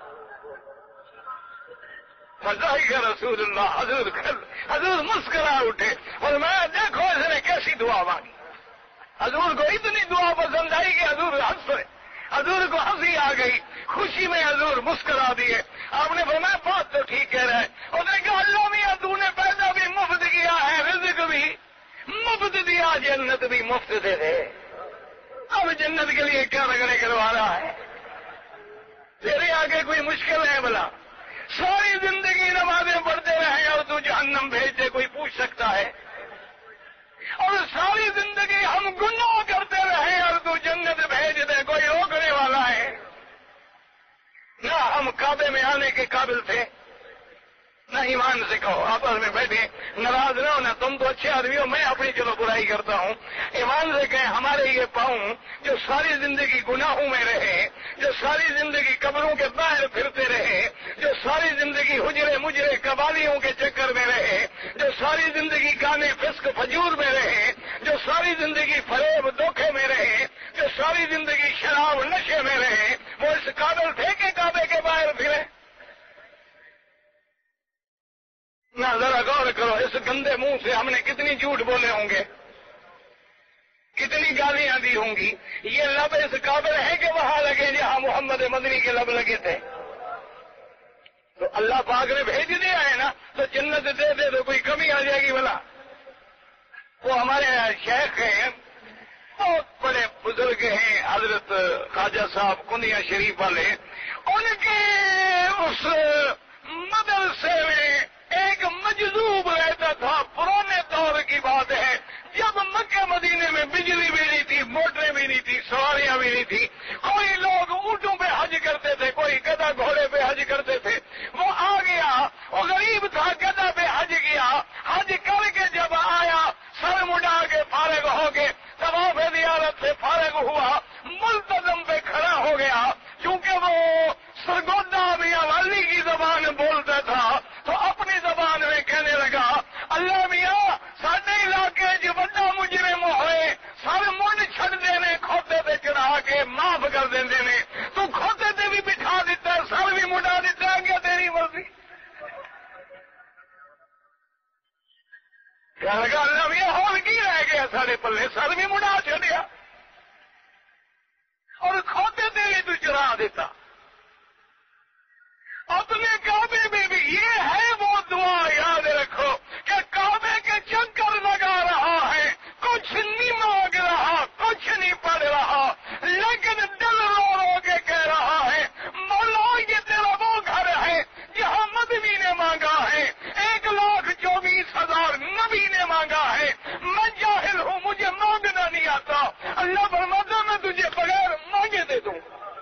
کا رسول اللہ حضور مسکرا اٹھے اور میں دیکھو اس نے کیسی دعا مانگی. حضور کو اتنی دعا پسند آئی کہ حضور ہنس پڑے. حضور کو ہنسی آ گئی, خوشی میں حضور مسکرا دیے. آپ نے فرمایا بات تو ٹھیک کہہ رہا ہے. اس نے کہا اللہ میاں تو نے پیدا بھی مفت کیا ہے, رزق بھی مفت دیا, جنت بھی مفت دے دے. اب جنت کے لیے کیا رگڑے کروا رہا ہے؟ تیرے آگے کوئی مشکل ہے بلا؟ ساری زندگی نمازیں پڑھتے رہے اور تو جہنم بھیج دے, کوئی پوچھ سکتا ہے؟ اور ساری زندگی ہم گناہ کرتے رہے اور تو جنت بھیج دے, کوئی روکنے والا ہے؟ نہ ہم کعبے میں آنے کے قابل تھے, نہ ایمان سے کہو. آپس میں بیٹھے ناراض نہ ہونا, تم تو اچھے آدمی ہو, میں اپنی چلو برائی کرتا ہوں. ایمان سے کہیں ہمارے یہ پاؤں جو ساری زندگی گناہوں میں رہے, جو ساری زندگی قبروں کے باہر پھرتے رہے, جو ساری زندگی حجرے مجرے قبالیوں کے چکر میں رہے, جو ساری زندگی گانے فسق فجور میں رہے, جو ساری زندگی فریب دھوکے میں رہے, جو ساری زندگی شراب نشے میں رہے, وہ اس قابل تھے کہ کعبے کے باہر پھرے؟ نہ ذرا غور کرو, اس گندے منہ سے ہم نے کتنی جھوٹ بولے ہوں گے, کتنی گالیاں دی ہوں گی. یہ لب اس قابل ہے کہ وہاں لگے جہاں محمد مدنی کے لب لگے تھے؟ تو اللہ پاک نے بھیج دیا ہے نا, تو جنت دے دے تو کوئی کمی آ جائے گی بلا؟ وہ ہمارے شیخ ہیں, بہت بڑے بزرگ ہیں, حضرت خواجہ صاحب کنیا شریف والے. ان کے اس مدرسے میں ایک مجذوب رہتا تھا. پرانے دور کی بات ہے, جب مکہ مدینے میں بجلی بھی نہیں تھی, موٹریں بھی نہیں تھی, سواریاں بھی نہیں تھی. کوئی لوگ اونٹوں پہ حج کرتے تھے, کوئی گدھا گھوڑے پہ حج کرتے تھے. وہ آ گیا, وہ غریب تھا, گدھا پہ حج کیا, حج کر کے جب آیا سر مڈا کے فارغ ہو کے طواف زیارت سے فارغ ہوا, ملتزم پہ کھڑا ہو گیا. چونکہ وہ سرگودا میاں والی کی زبان بولتا تھا تو اپنی زبان میں کہنے لگا, اللہ میاں ساڈے علاقے جو بڑا مجرم ہوئے, سر منڈ چھڑ دینے, کھوتے تے چڑھا کے معاف کر دیندے نے, تو کھوتے تے بھی بٹھا دیتا, سر بھی مڈا دیتا, کیا تیری مرضی؟ کہنے لگا اللہ میاں ہون کی رہ گیا سارے پلے, سر بھی مڈا چھڑیا اور کھوتے تے بھی تو چڑھا دیتا. اپنے کعبے میں بھی یہ ہے وہ دعا, یاد رکھو کہ کعبے کے چکر لگا رہا ہے, کچھ نہیں مانگ رہا, کچھ نہیں پڑھ رہا, لیکن دل رو رو کے کہہ رہا ہے مولا یہ تیرا وہ گھر ہے جہاں مدنی نے مانگا ہے, 1,24,000 نبی نے مانگا ہے. میں جاہل ہوں, مجھے مانگنا نہیں آتا. اللہ فرماتا میں تجھے بغیر مانگے دے دوں.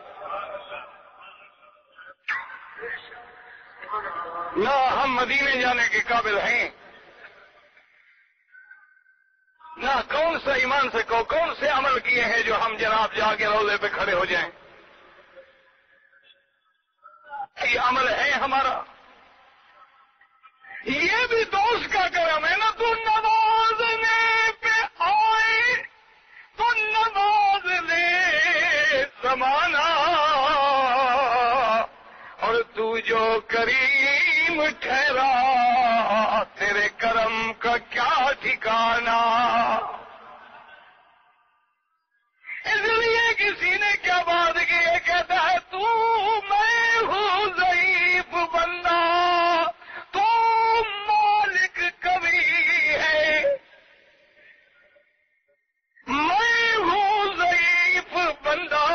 نہ ہم مدینے جانے کے قابل ہیں, نہ کون سا ایمان سے کو کون سے عمل کیے ہیں جو ہم جناب جا کے روزے پہ کھڑے ہو جائیں. یہ عمل ہے ہمارا, یہ بھی دوست کا کرم ہے نا. تو نوازنے پہ آئے تو نواز لے زمانہ, اور تو جو کریم ٹھہرا تیرے کرم کا کیا ٹھکانا. اس لیے کسی نے کیا بات کی, یہ کہتا ہے تو میں ہوں ضعیف بندہ, تو مالک کبھی ہے. میں ہوں ضعیف بندہ,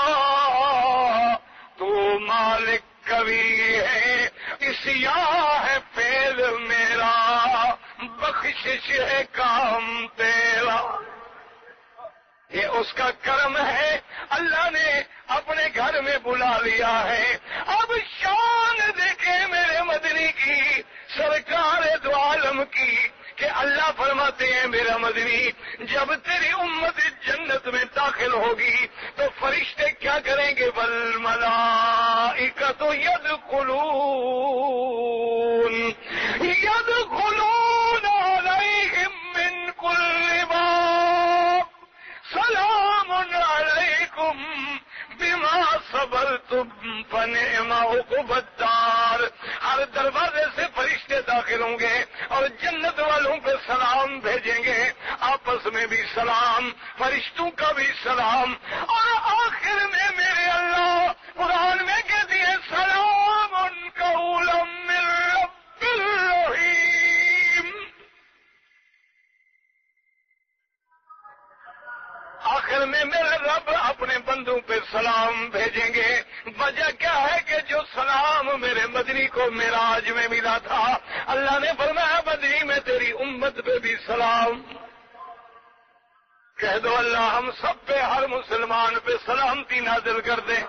تو مالک کبھی ہے. سیاہ ہے فعل میرا, بخشش ہے کام تیرا. یہ اس کا کرم ہے, اللہ نے اپنے گھر میں بلا لیا ہے. اب شان دیکھے میرے مدنی کی, سرکار دو عالم کی, کہ اللہ فرماتے ہیں میرا مدنی جب تیری امت جنت میں داخل ہوگی تو فرشتے کیا کریں گے؟ والملائکۃ یدخلون علیہم من کل باب سلام علیکم بما صبرتم فنعم عقبى الدار. ہر دروازے سے داخل ہوں گے اور جنت والوں پہ سلام بھیجیں گے، آپس میں بھی سلام، فرشتوں کا بھی سلام، اور آخر میں میرے اللہ قرآن میں کہتی ہے سلام قولا من رب الرحیم۔ آخر میں میرے رب اپنے بندوں پہ سلام بھیجیں گے۔ وجہ کیا ہے کہ جو سلام میرے مدنی کو معراج میں ملا تھا، اللہ نے فرمایا مدنی میں تیری امت پہ بھی سلام۔ کہہ دو اللہ ہم سب پہ، ہر مسلمان پہ سلامتی نازل کر دے۔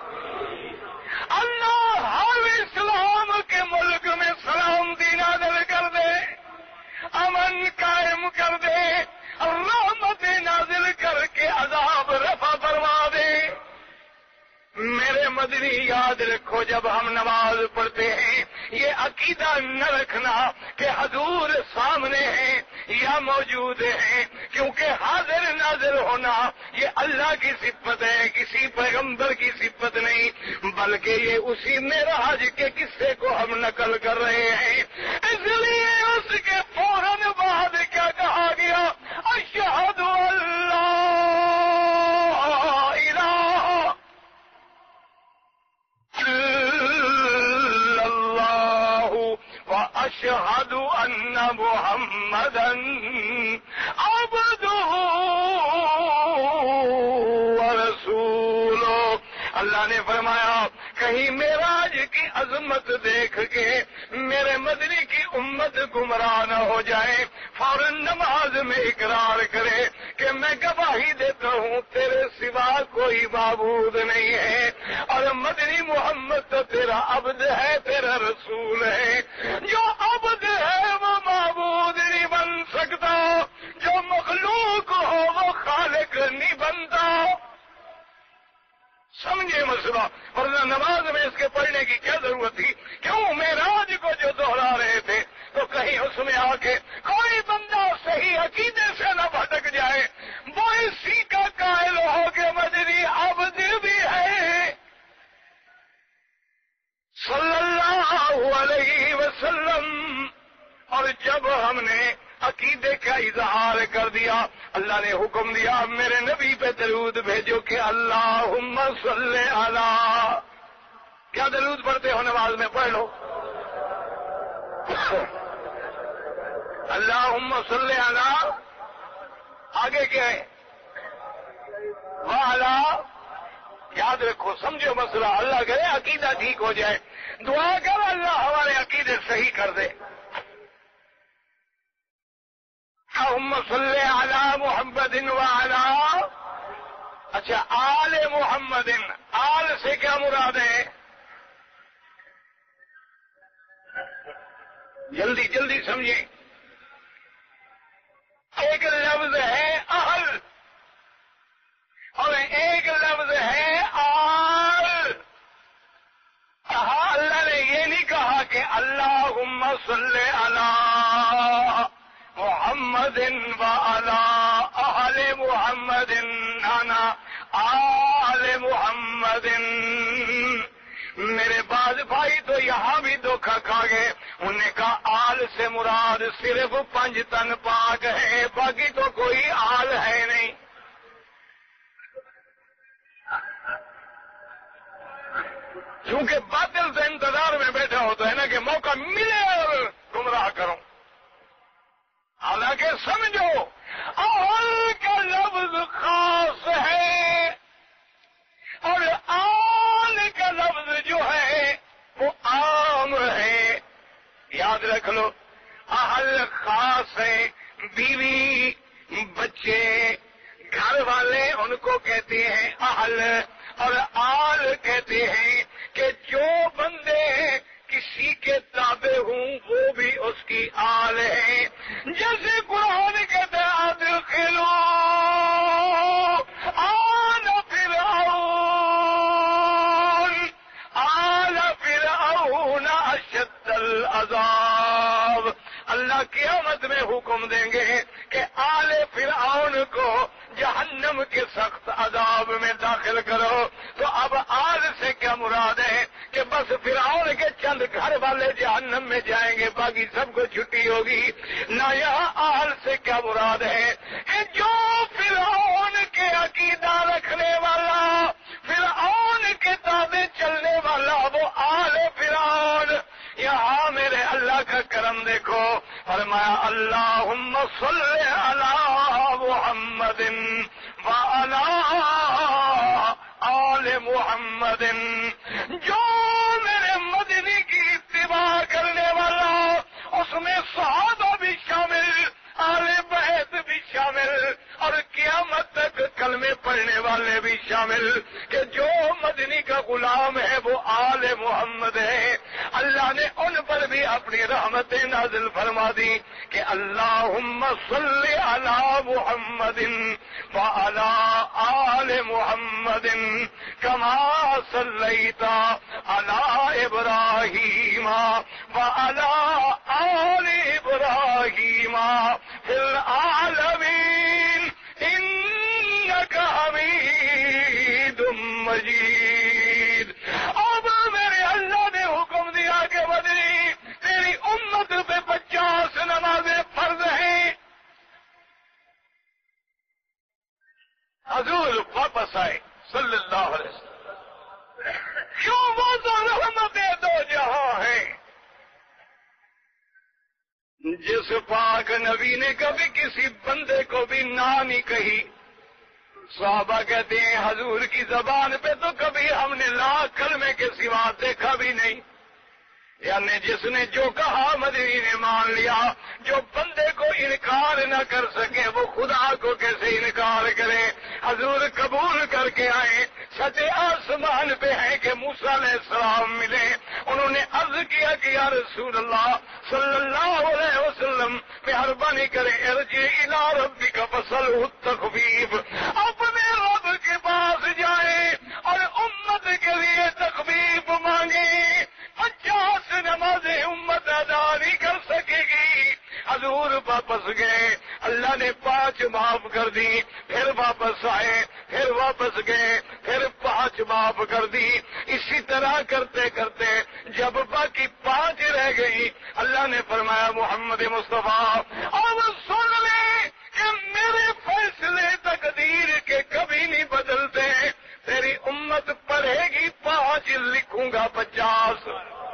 اللہ ہر اسلام کے ملک میں سلامتی نازل کر دے، امن قائم کر دے، رحمت نازل کر کے عذاب رفع فرما دے۔ میرے مدنی یاد رکھو جب ہم نماز پڑھتے ہیں یہ عقیدہ نہ رکھنا کہ حضور سامنے ہیں یا موجود ہیں، کیونکہ حاضر نازل ہونا یہ اللہ کی صفت ہے، کسی پیغمبر کی صفت نہیں، بلکہ یہ اسی معراج کے قصے کو ہم نقل کر رہے ہیں۔ اس لیے اس کے فوراً بعد کیا کہا گیا؟ اشہد اللہ واشہد ان محمدا عبدہ ورسولہ۔ اللہ نے فرمایا کہیں معراج کی عظمت دیکھ کے میرے مدنی کی امت گمراہ نہ ہو جائے، فوراً نماز میں اقرار کرے کہ میں گواہی دیتا ہوں تیرے سوا کوئی معبود نہیں ہے، اور مدنی محمد تو تیرا عبد ہے، تیرا رسول ہے۔ جو عبد ہے وہ معبود نہیں بن سکتا، جو مخلوق ہو وہ خالق نہیں بنتا۔ سمجھے مسئلہ؟ ورنہ نماز میں اس کے پڑھنے کی کیا ضرورت تھی؟ کیوں معراج کو جو دوہرا رہے تھے تو کہیں اس میں آ کے کوئی بندہ صحیح عقیدے سے نہ بھٹک جائے، وہ اسی کا قائل ہو کہ مدنی عبد بھی ہے۔ صلی اللہ علیہ وسلم۔ اور جب ہم نے عقیدے کا اظہار کر دیا، اللہ نے حکم دیا میرے نبی پہ درود بھیجو کہ اللہم صلی علی۔ کیا درود پڑھتے ہو نماز میں؟ پڑھ لو اللہم صلی علی، آگے کیا ہے؟ وعلی۔ یاد رکھو، سمجھو مسئلہ، اللہ کرے عقیدہ ٹھیک ہو جائے، دعا کر اللہ ہمارے عقیدے صحیح کر دے۔ اللہم صلی علی محمد وعلی، اچھا آل محمد، آل سے کیا مراد ہے؟ جلدی جلدی سمجھیں۔ ایک لفظ ہے اہل اور ایک لفظ ہے آل۔ اللہ نے یہ نہیں کہا کہ اللہم صلی علی محمد وعلی آل محمد، نانا آل محمد۔ میرے بعض بھائی تو یہاں بھی دھوکہ کھا گئے، انہوں نے کہا آل سے مراد صرف 5 تن پاک ہے، باقی تو کوئی آل ہے نہیں۔ کیونکہ باطل سے انتظار میں بیٹھا ہوتا ہے نا کہ موقع ملے اور گمراہ کروں۔ حالانکہ سمجھو آل کا لفظ خاص ہے اور آل کا لفظ جو ہے وہ عام ہے۔ یاد رکھ لو، اہل خاص ہے، بیوی، بچے، گھر والے ان کو کہتے ہیں اہل، اور آل کہتے ہیں کہ جو بندے کسی کے تابع ہوں وہ بھی اس کی آل ہے۔ جیسے قرآن کہتے ہیں ادخلوا آل فرعون اشد العذاب۔ اللہ قیامت میں حکم دیں گے کہ آل فرعون کو جہنم کے سخت عذاب میں داخل کرو۔ تو اب آل سے کیا مراد ہے کہ کہ بس فرعون کے چند گھر والے جہنم میں جائیں گے، باقی سب کو چھٹی ہوگی۔ نہ یہاں آل سے کیا مراد ہے کہ جو فرعون کے عقیدہ رکھنے والا، فرعون کے تابع چلنے والا، وہ آل فرعون۔ یہاں میرے اللہ کا کرم دیکھو، فرمایا اللہم صلی علی محمد وعلی آل محمد۔ جو میرے مدنی کی اتباع کرنے والا، اس میں صحابہ بھی شامل، آل بیت بھی شامل، اور قیامت تک کلمے پڑھنے والے بھی شامل، کہ جو مدنی کا غلام ہے وہ آل محمد ہے۔ اللہ نے ان پر بھی اپنی رحمتیں نازل فرما دی کہ اللہم صلی علی محمد وعلی آل محمد کما صلیت علی ابراہیم وعلی آل ابراہیم فی العالمین انک حمید مجید۔ اب میرے اللہ نے حکم دیا کہ بدری تیری امت پہ 50 نمازیں فرض ہیں۔ حضور واپس آئے صلی اللہ علیہ وسلم، کیوں وہ تو رحمتیں دو جہاں ہیں۔ جس پاک نبی نے کبھی کسی بندے کو بھی نہ نہیں کہی، صحابہ کہتے ہیں حضور کی زبان پہ تو کبھی ہم نے لا کلمے کے سوا دیکھا بھی نہیں، یعنی جس نے جو کہا مدنی نے مان لیا۔ جو بندے کو انکار نہ کر سکے وہ خدا کو کیسے انکار کرے۔ حضور قبول کر کے آئے، سطح آسمان پہ ہے کہ موسیٰ علیہ السلام ملے۔ انہوں نے عرض کیا کہ یا رسول اللہ صلی اللہ علیہ وسلم مہربانی کرے ارجع الی ربک فاسألہ التخفیف، اپنے رب کے پاس جائیں اور امت کے لیے تخفیف مانگے۔ 50 نمازیں امت ادا نہیں کر سکے گی۔ حضور واپس گئے، اللہ نے 5 معاف کر دی، پھر واپس آئے، پھر واپس گئے، پھر 5 معاف کر دی۔ اسی طرح کرتے کرتے جب باقی 5 رہ گئی، اللہ نے فرمایا محمد مصطفیٰ اب سن لے کہ میرے فیصلے تقدیر کے کبھی نہیں بدلتے، تیری امت پڑھے گی 5، لکھوں گا 50۔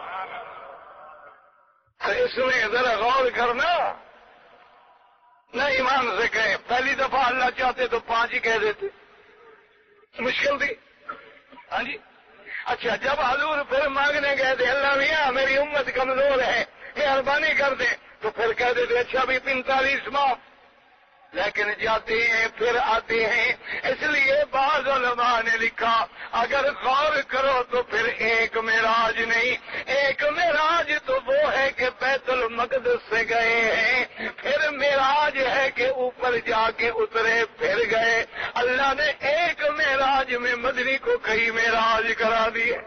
اس میں ذرا غور کرنا، نہ ایمان سے کہے، پہلی دفعہ اللہ چاہتے تو 5 ہی کہہ دیتے، مشکل تھی۔ ہاں جی، اچھا جب حضور پھر مانگنے گئے تھے اللہ میاں میری امت کمزور ہے مہربانی کر دیں، تو پھر کہہ دیتے اچھا بھی 45 معاف، لیکن جاتے ہیں پھر آتے ہیں۔ اس لیے بعض علماء نے لکھا اگر غور کرو تو پھر ایک معراج نہیں، ایک معراج تو وہ ہے کہ بیت المقدس سے گئے ہیں، پھر معراج ہے کہ اوپر جا کے اترے پھر گئے۔ اللہ نے ایک معراج میں مدنی کو کئی معراج کرا دیے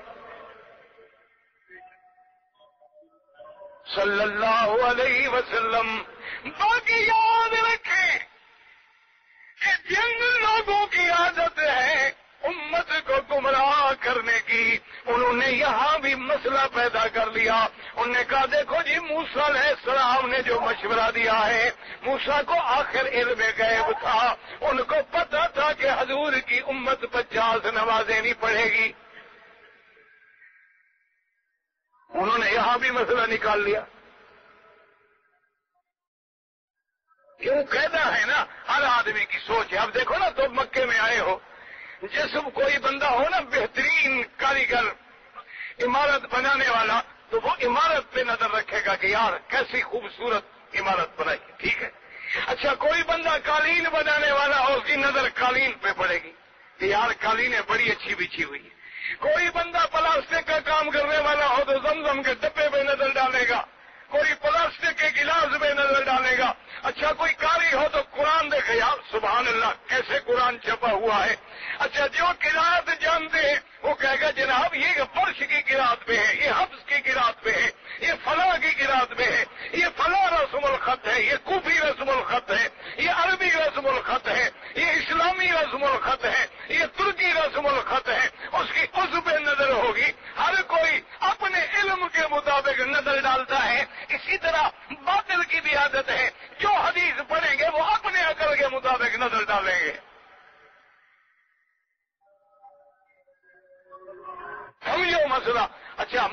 صلی اللہ علیہ وسلم۔ باقی یاد رکھیں کہ جن لوگوں کی عادت ہے امت کو گمراہ کرنے کی، انہوں نے یہاں بھی مسئلہ پیدا کر لیا۔ انہوں نے کہا دیکھو جی موسیٰ علیہ السلام نے جو مشورہ دیا ہے، موسیٰ کو آخر علم غیب تھا، ان کو پتا تھا کہ حضور کی امت 50 نمازیں نہیں پڑھے گی، انہوں نے یہاں بھی مسئلہ نکال لیا۔ کیوں کہتا ہے نا ہر آدمی کی سوچ ہے۔ اب دیکھو نا تو مکے میں آئے ہو، جسم کوئی بندہ ہو نا بہترین کاریگر عمارت بنانے والا، تو وہ عمارت پہ نظر رکھے گا کہ یار کیسی خوبصورت عمارت بنائی، ٹھیک ہے۔ اچھا کوئی بندہ قالین بنانے والا ہو، اس کی نظر قالین پہ پڑے گی کہ یار قالینیں بڑی اچھی بچھی ہوئی ہے۔ کوئی بندہ پلاسٹک کا کام کرنے والا ہو تو زمزم کے ڈبے پہ نظر ڈالے گا، کوئی پلاسٹک کے گلاس میں نظر ڈالے گا۔ اچھا کوئی قاری ہو تو قرآن دیکھے یار سبحان اللہ کیسے قرآن چھپا ہوا ہے۔ اچھا جو قرات جانتے ہیں وہ کہے گا جناب یہ فرش کی قرات پہ ہے، یہ حفظ کی قرات پہ ہے، یہ فلاں کی قرات پہ ہے، یہ فلاں رسم الخط ہے، یہ کوفی رسم الخط ہے، یہ عربی رسم الخط ہے، یہ اسلامی رسم الخط ہے، یہ ترکی رسم الخط ہے۔ اس کی اس پہ نظر ہوگی، ہر کوئی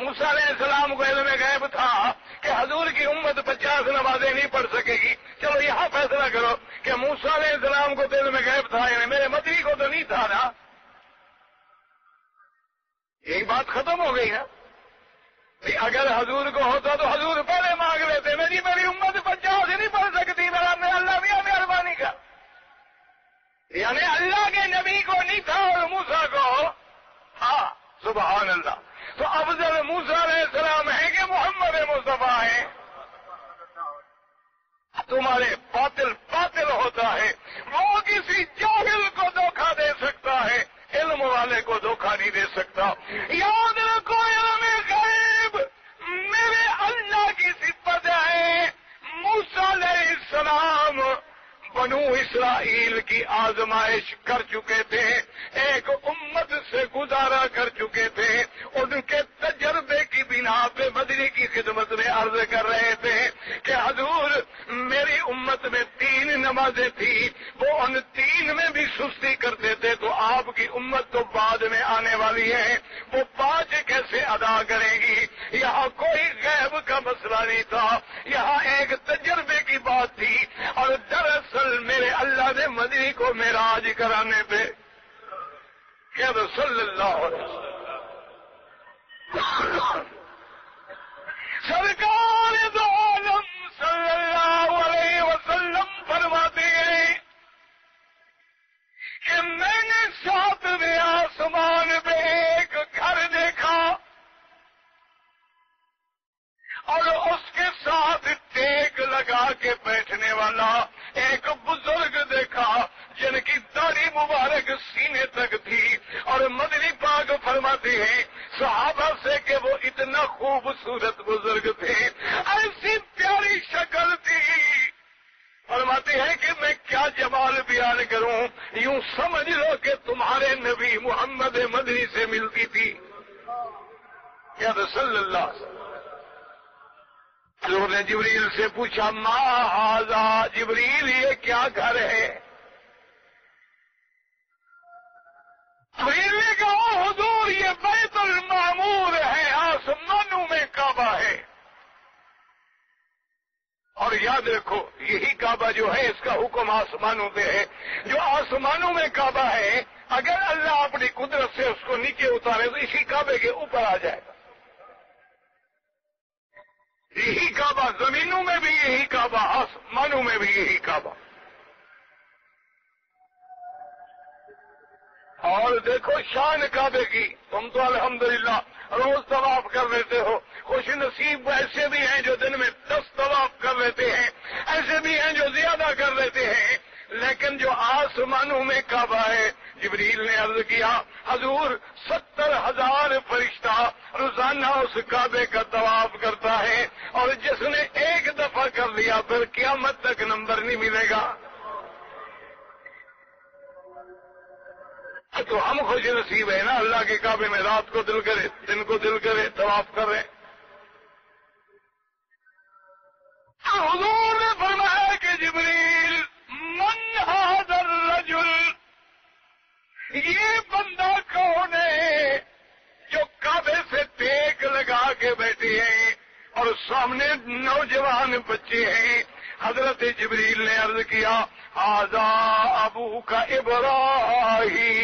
موسیٰ علیہ السلام کو علم غیب تھا کہ حضور کی امت 50 نمازیں نہیں پڑھ سکے گی، چلو یہاں فیصلہ کرو کہ موسیٰ علیہ السلام کو تو علم غیب تھا، یعنی میرے مدنی کو تو نہیں تھا نا، یہی بات ختم ہو گئی نا۔ اگر حضور کو ہوتا تو حضور پہلے مانگ لیتے، میری امت 50 نہیں پڑھ سکتی، میرا اللہ بھی مہربانی کا، یعنی اللہ کے نبی کو نہیں تھا اور موسیٰ کو ہاں، سبحان اللہ۔ تو افضل موسیٰ علیہ السلام ہے کہ محمد مصطفیٰ ہیں؟ تمہارے باطل ہوتا ہے، وہ کسی جاہل کو دھوکہ دے سکتا ہے، علم والے کو دھوکہ نہیں دے سکتا۔ یاد رکھو علم غیب میرے اللہ کی صفت ہے۔ موسیٰ علیہ السلام بنو اسرائیل کی آزمائش کر چکے تھے، ایک امت سے گزارا کر چکے تھے، ان کے تجربے کی بنا پہ بدری کی خدمت میں عرض کر رہے تھے کہ حضور میری امت میں 3 نمازیں تھی، وہ ان 3 میں بھی سستی کرتے تھے، تو آپ کی امت تو بعد میں آنے والی ہے، وہ 5 کیسے ادا کرے گی؟ یہاں کوئی غیب کا مسئلہ نہیں تھا، یہاں ایک تجربے کی بات تھی، اور دراصل میرے اللہ نے مدنی کو معراج کرانے پہ کیا صلی اللہ علیہ وسلم سرکار دو عالم صلی اللہ علیہ وسلم فرماتے ہیں کہ میں نے 7ویں آسمان پہ ایک گھر دیکھا اور اس کے ساتھ ٹیک لگا کے بیٹھنے والا ایک بزرگ دیکھا جن کی داڑھی مبارک سینے تک تھی، اور مدنی پاک فرماتے ہیں صحابہ سے کہ وہ اتنا خوبصورت بزرگ تھے، ایسی پیاری شکل تھی، فرماتے ہیں کہ میں کیا جمال بیان کروں، یوں سمجھ لو کہ تمہارے نبی محمد مدنی سے ملتی تھی یا صلی اللہ علیہ وسلم۔ حضور نے جبریل سے پوچھا ما ھذا، جبریل یہ کیا گھر ہے؟ جبریل نے کہا حضور یہ بیت المعمور ہے، آسمانوں میں کعبہ ہے، اور یاد رکھو یہی کعبہ جو ہے اس کا حکم آسمانوں پہ ہے، جو آسمانوں میں کعبہ ہے اگر اللہ اپنی قدرت سے اس کو نیچے اتارے تو اسی کعبے کے اوپر آ جائے گا۔ یہی کعبہ، زمینوں میں بھی یہی کعبہ، آسمانوں میں بھی یہی کعبہ۔ اور دیکھو شان کعبے کی، تم تو الحمدللہ روز طواف کر لیتے ہو، خوش نصیب ایسے بھی ہیں جو دن میں 10 طواف کر لیتے ہیں، ایسے بھی ہیں جو زیادہ کر لیتے ہیں، لیکن جو آسمانوں میں کعبہ ہے، جبریل نے عرض کیا حضور 70,000 فرشتہ روزانہ اس کعبے کا طواف کرتا ہے، اور جس نے ایک دفعہ کر لیا پھر قیامت تک نمبر نہیں ملے گا۔ تو ہم خوش نصیب ہیں نا، اللہ کے کعبے میں رات کو دل کرے دن کو دل کرے طواف کر رہے۔ حضور نے فرمایا کہ جبریل من ھذا الرجل، یہ بندہ کون ہے جو کعبے سے ٹیک لگا کے بیٹھے ہیں اور سامنے نوجوان بچے ہیں؟ حضرت جبریل نے عرض کیا ھذا ابوک ابراہیم۔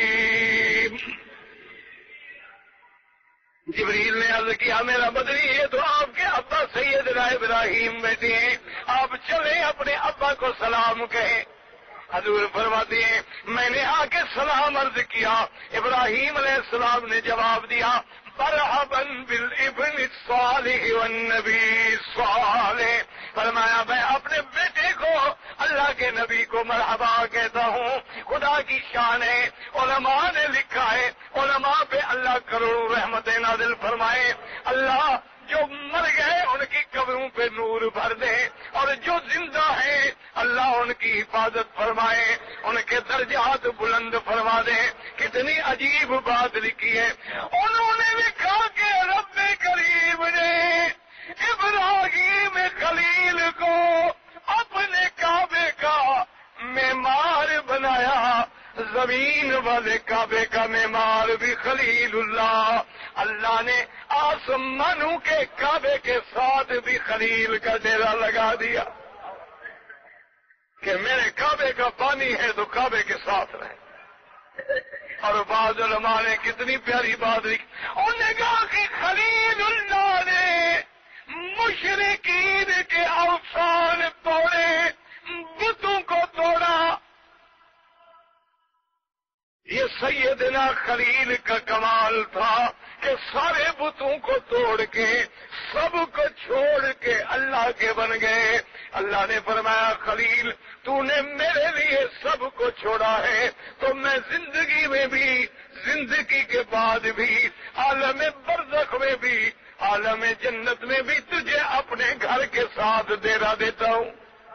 جبریل نے عرض کیا میرا بدری یہ تو آپ کے ابا سیدنا ابراہیم بیٹھے ہیں، آپ چلیں اپنے ابا کو سلام کہیں۔ حضور فرماتے ہیں میں نے آ کے سلام عرض کیا، ابراہیم علیہ السلام نے جواب دیا مرحبا بالابن الصالح والنبی الصالح، فرمایا میں اپنے بیٹے کو اللہ کے نبی کو مرحبا کہتا ہوں، خدا کی شان ہے، علماء نے لکھا ہے، علماء پہ اللہ کروڑوں رحمتیں نازل فرمائے، اللہ جو مر گئے ان کی قبروں پہ نور بھر دے، اور جو زندہ ہیں اللہ ان کی حفاظت فرمائے، ان کے درجات بلند فرما دے۔ کتنی عجیب بات لکھی ہے، انہوں نے لکھا کہ رب کریم نے ابراہیم خلیل کو اپنے کعبے کا معمار بنایا، زمین والے کعبے کا معمار بھی خلیل اللہ. اللہ نے آسمانوں کے کعبے کے ساتھ بھی خلیل کا ڈیرا لگا دیا کہ میرے کعبے کا پانی ہے تو کعبے کے ساتھ رہے. اور بعض علماء نے کتنی پیاری بات لکھی، انہوں نے کہا کہ خلیل اللہ نے مشرکین کے اوثان توڑے، بتوں کو توڑا. یہ سیدنا خلیل کا کمال تھا کہ سارے بتوں کو توڑ کے سب کو چھوڑ کے اللہ کے بن گئے. اللہ نے فرمایا خلیل تو نے میرے لیے سب کو چھوڑا ہے تو میں زندگی میں بھی، زندگی کے بعد بھی، عالم برزخ میں بھی، عالم جنت میں بھی تجھے اپنے گھر کے ساتھ ڈیرا دیتا ہوں.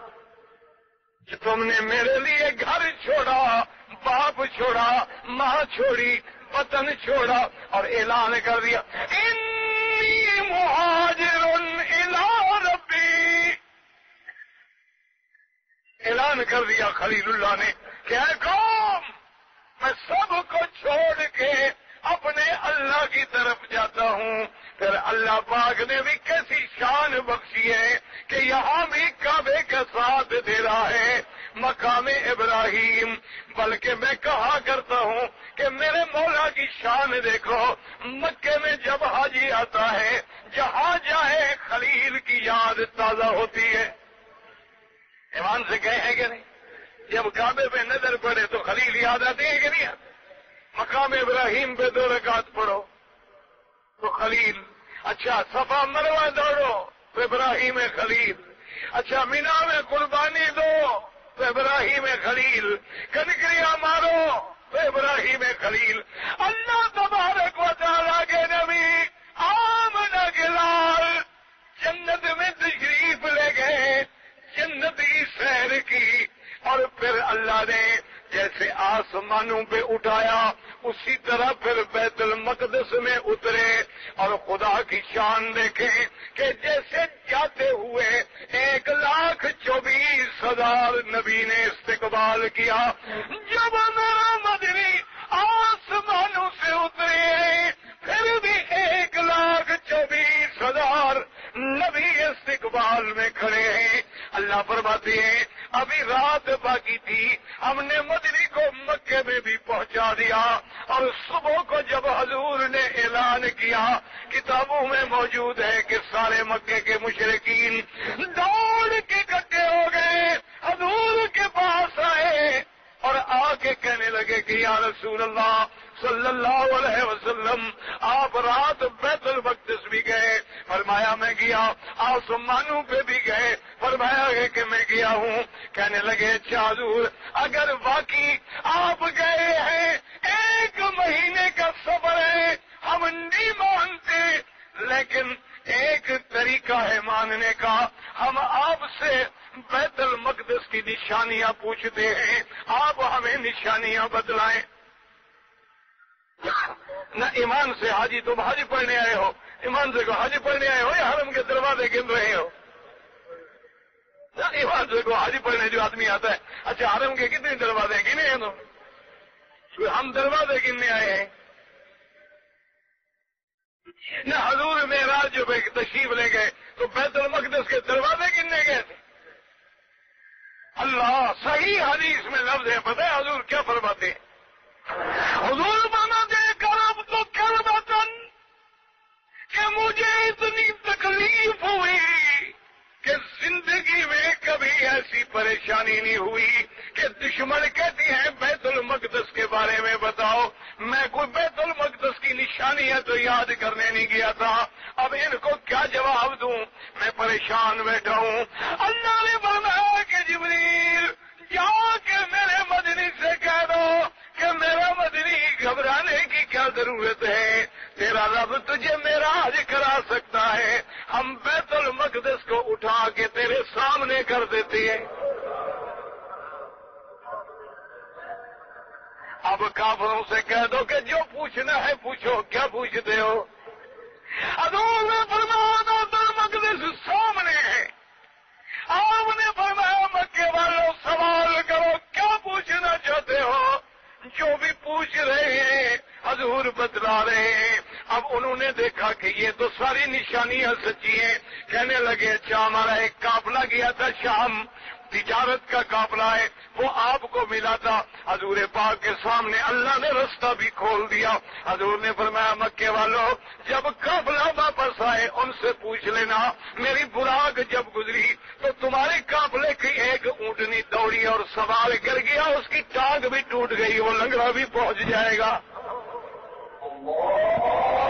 تم نے میرے لیے گھر چھوڑا، باپ چھوڑا، ماں چھوڑی، وطن چھوڑا اور اعلان کر دیا انی مہاجر الی ربی. اعلان کر دیا خلیل اللہ نے کہ اے قوم میں سب کو چھوڑ کے اپنے اللہ کی طرف جاتا ہوں. پھر اللہ پاک نے بھی کیسی شان بخشی ہے کہ یہاں بھی کعبے کے ساتھ ڈیرا ہے، مقام ابراہیم. بلکہ میں کہا کرتا ہوں کہ میرے مولا کی شان دیکھو، مکے میں جب حاجی آتا ہے جہاں جائے خلیل کی یاد تازہ ہوتی ہے. ایمان سے گئے ہیں کہ نہیں؟ جب کعبے پہ نظر پڑے تو خلیل یاد آتے ہیں کہ نہیں آتے؟ مقام ابراہیم پہ 2 رکعت پڑھو تو خلیل. اچھا صفا مروہ دوڑو تو ابراہیم خلیل. اچھا مینا میں قربانی دو تو ابراہیم خلیل. کنکریاں مارو تو ابراہیم خلیل. اللہ تبارک و تعالیٰ کے نبی آمنہ کے لال جنت میں تشریف لے گئے، جنتی سیر کی، اور پھر اللہ نے جیسے آسمانوں پہ اٹھایا اسی طرح پھر بیت المقدس میں اترے. اور خدا کی شان دیکھیں کہ جیسے جاتے ہوئے 1,24,000 نبی نے استقبال کیا. جب میرا مدنی آسمانوں سے اترے پھر بھی 1,24,000 نبی استقبال میں کھڑے ہیں. اللہ فرماتے ہیں ابھی رات باقی تھی، ہم نے مدنی کو مکے میں بھی پہنچا دیا. اور صبح کو جب حضور نے اعلان کیا، کتابوں میں موجود ہے کہ سارے مکے کے مشرکین دوڑ کے اکٹھے ہو گئے، حضور کے پاس آئے اور آ کے کہنے لگے کہ یا رسول اللہ صلی اللہ علیہ وسلم آپ رات بیت المقدس بھی گئے. فرمایا میں گیا. آسمانوں پہ بھی گئے. فرمایا کہ میں گیا ہوں. کہنے لگے اچھا حضور اگر واقعی آپ گئے ہیں 1 مہینے کا سفر ہے ہم نہیں مانتے، لیکن ایک طریقہ ہے ماننے کا، ہم آپ سے بیت المقدس کی نشانیاں پوچھتے ہیں، آپ ہمیں نشانیاں بتلائیں. نہ ایمان سے حاجی تم حاجی پڑھنے آئے ہو، ایمان سے کو حاجی پڑھنے آئے ہو یا حرم کے دروازے گن رہے ہو؟ نہ ایمان سے کو حاجی پڑھنے جو آدمی آتا ہے اچھا حرم کے کتنے دروازے گنے ہیں تم؟ ہم دروازے گننے آئے ہیں. نہ حضور معراج جو تشریف لے گئے تو بیت المقدس کے دروازے گننے گئے تھے. اللہ صحیح حدیث میں لفظ ہے، پتہ ہے حضور کیا فرماتے ہیں؟ حضور فرماتے ہیں کرب تو کربتن کہ مجھے اتنی تکلیف ہوئی کہ زندگی میں کبھی ایسی پریشانی نہیں ہوئی کہ دشمن کہتی ہیں بیت المقدس کے بارے میں بتاؤ. میں کوئی بیت المقدس کی نشانیاں تو یاد کرنے نہیں گیا تھا، اب ان کو کیا جواب دوں، میں پریشان بیٹھا ہوں. اللہ نے فرمایا کہ جبریل جا کے میرے مدنی سے کہہ دو کہ میرا مدنی گھبرانے کی کیا ضرورت ہے، تیرا رب تجھے معراج کرا سکتا ہے، ہم بیت المقدس کو اٹھا کے تیرے سامنے کر دیتے ہیں. اب کافروں سے کہہ دو کہ جو پوچھنا ہے پوچھو، کیا پوچھتے ہو؟ حضور نے فرمایا بیت المقدس سامنے ہے. آپ نے فرمایا مکے والوں سوال کرو کیا پوچھنا چاہتے ہو؟ حضور بتلا رہے ہیں۔ اب انہوں نے دیکھا کہ یہ تو ساری نشانیاں سچی ہیں، کہنے لگے اچھا ہمارا ایک قافلہ گیا تھا شام، تجارت کا قافلہ ہے، وہ آپ کو ملا تھا۔ حضور پاک کے سامنے اللہ نے رستہ بھی کھول دیا۔ حضور نے فرمایا مکے والوں جب قافلہ واپس آئے ان سے پوچھ لینا میری براق جب گزری تو تمہارے قافلے کی ایک اونٹنی دوڑی اور سوار گر گیا، اس کی ٹانگ بھی ٹوٹ گئی، وہ لنگڑا بھی پہنچ جائے گا۔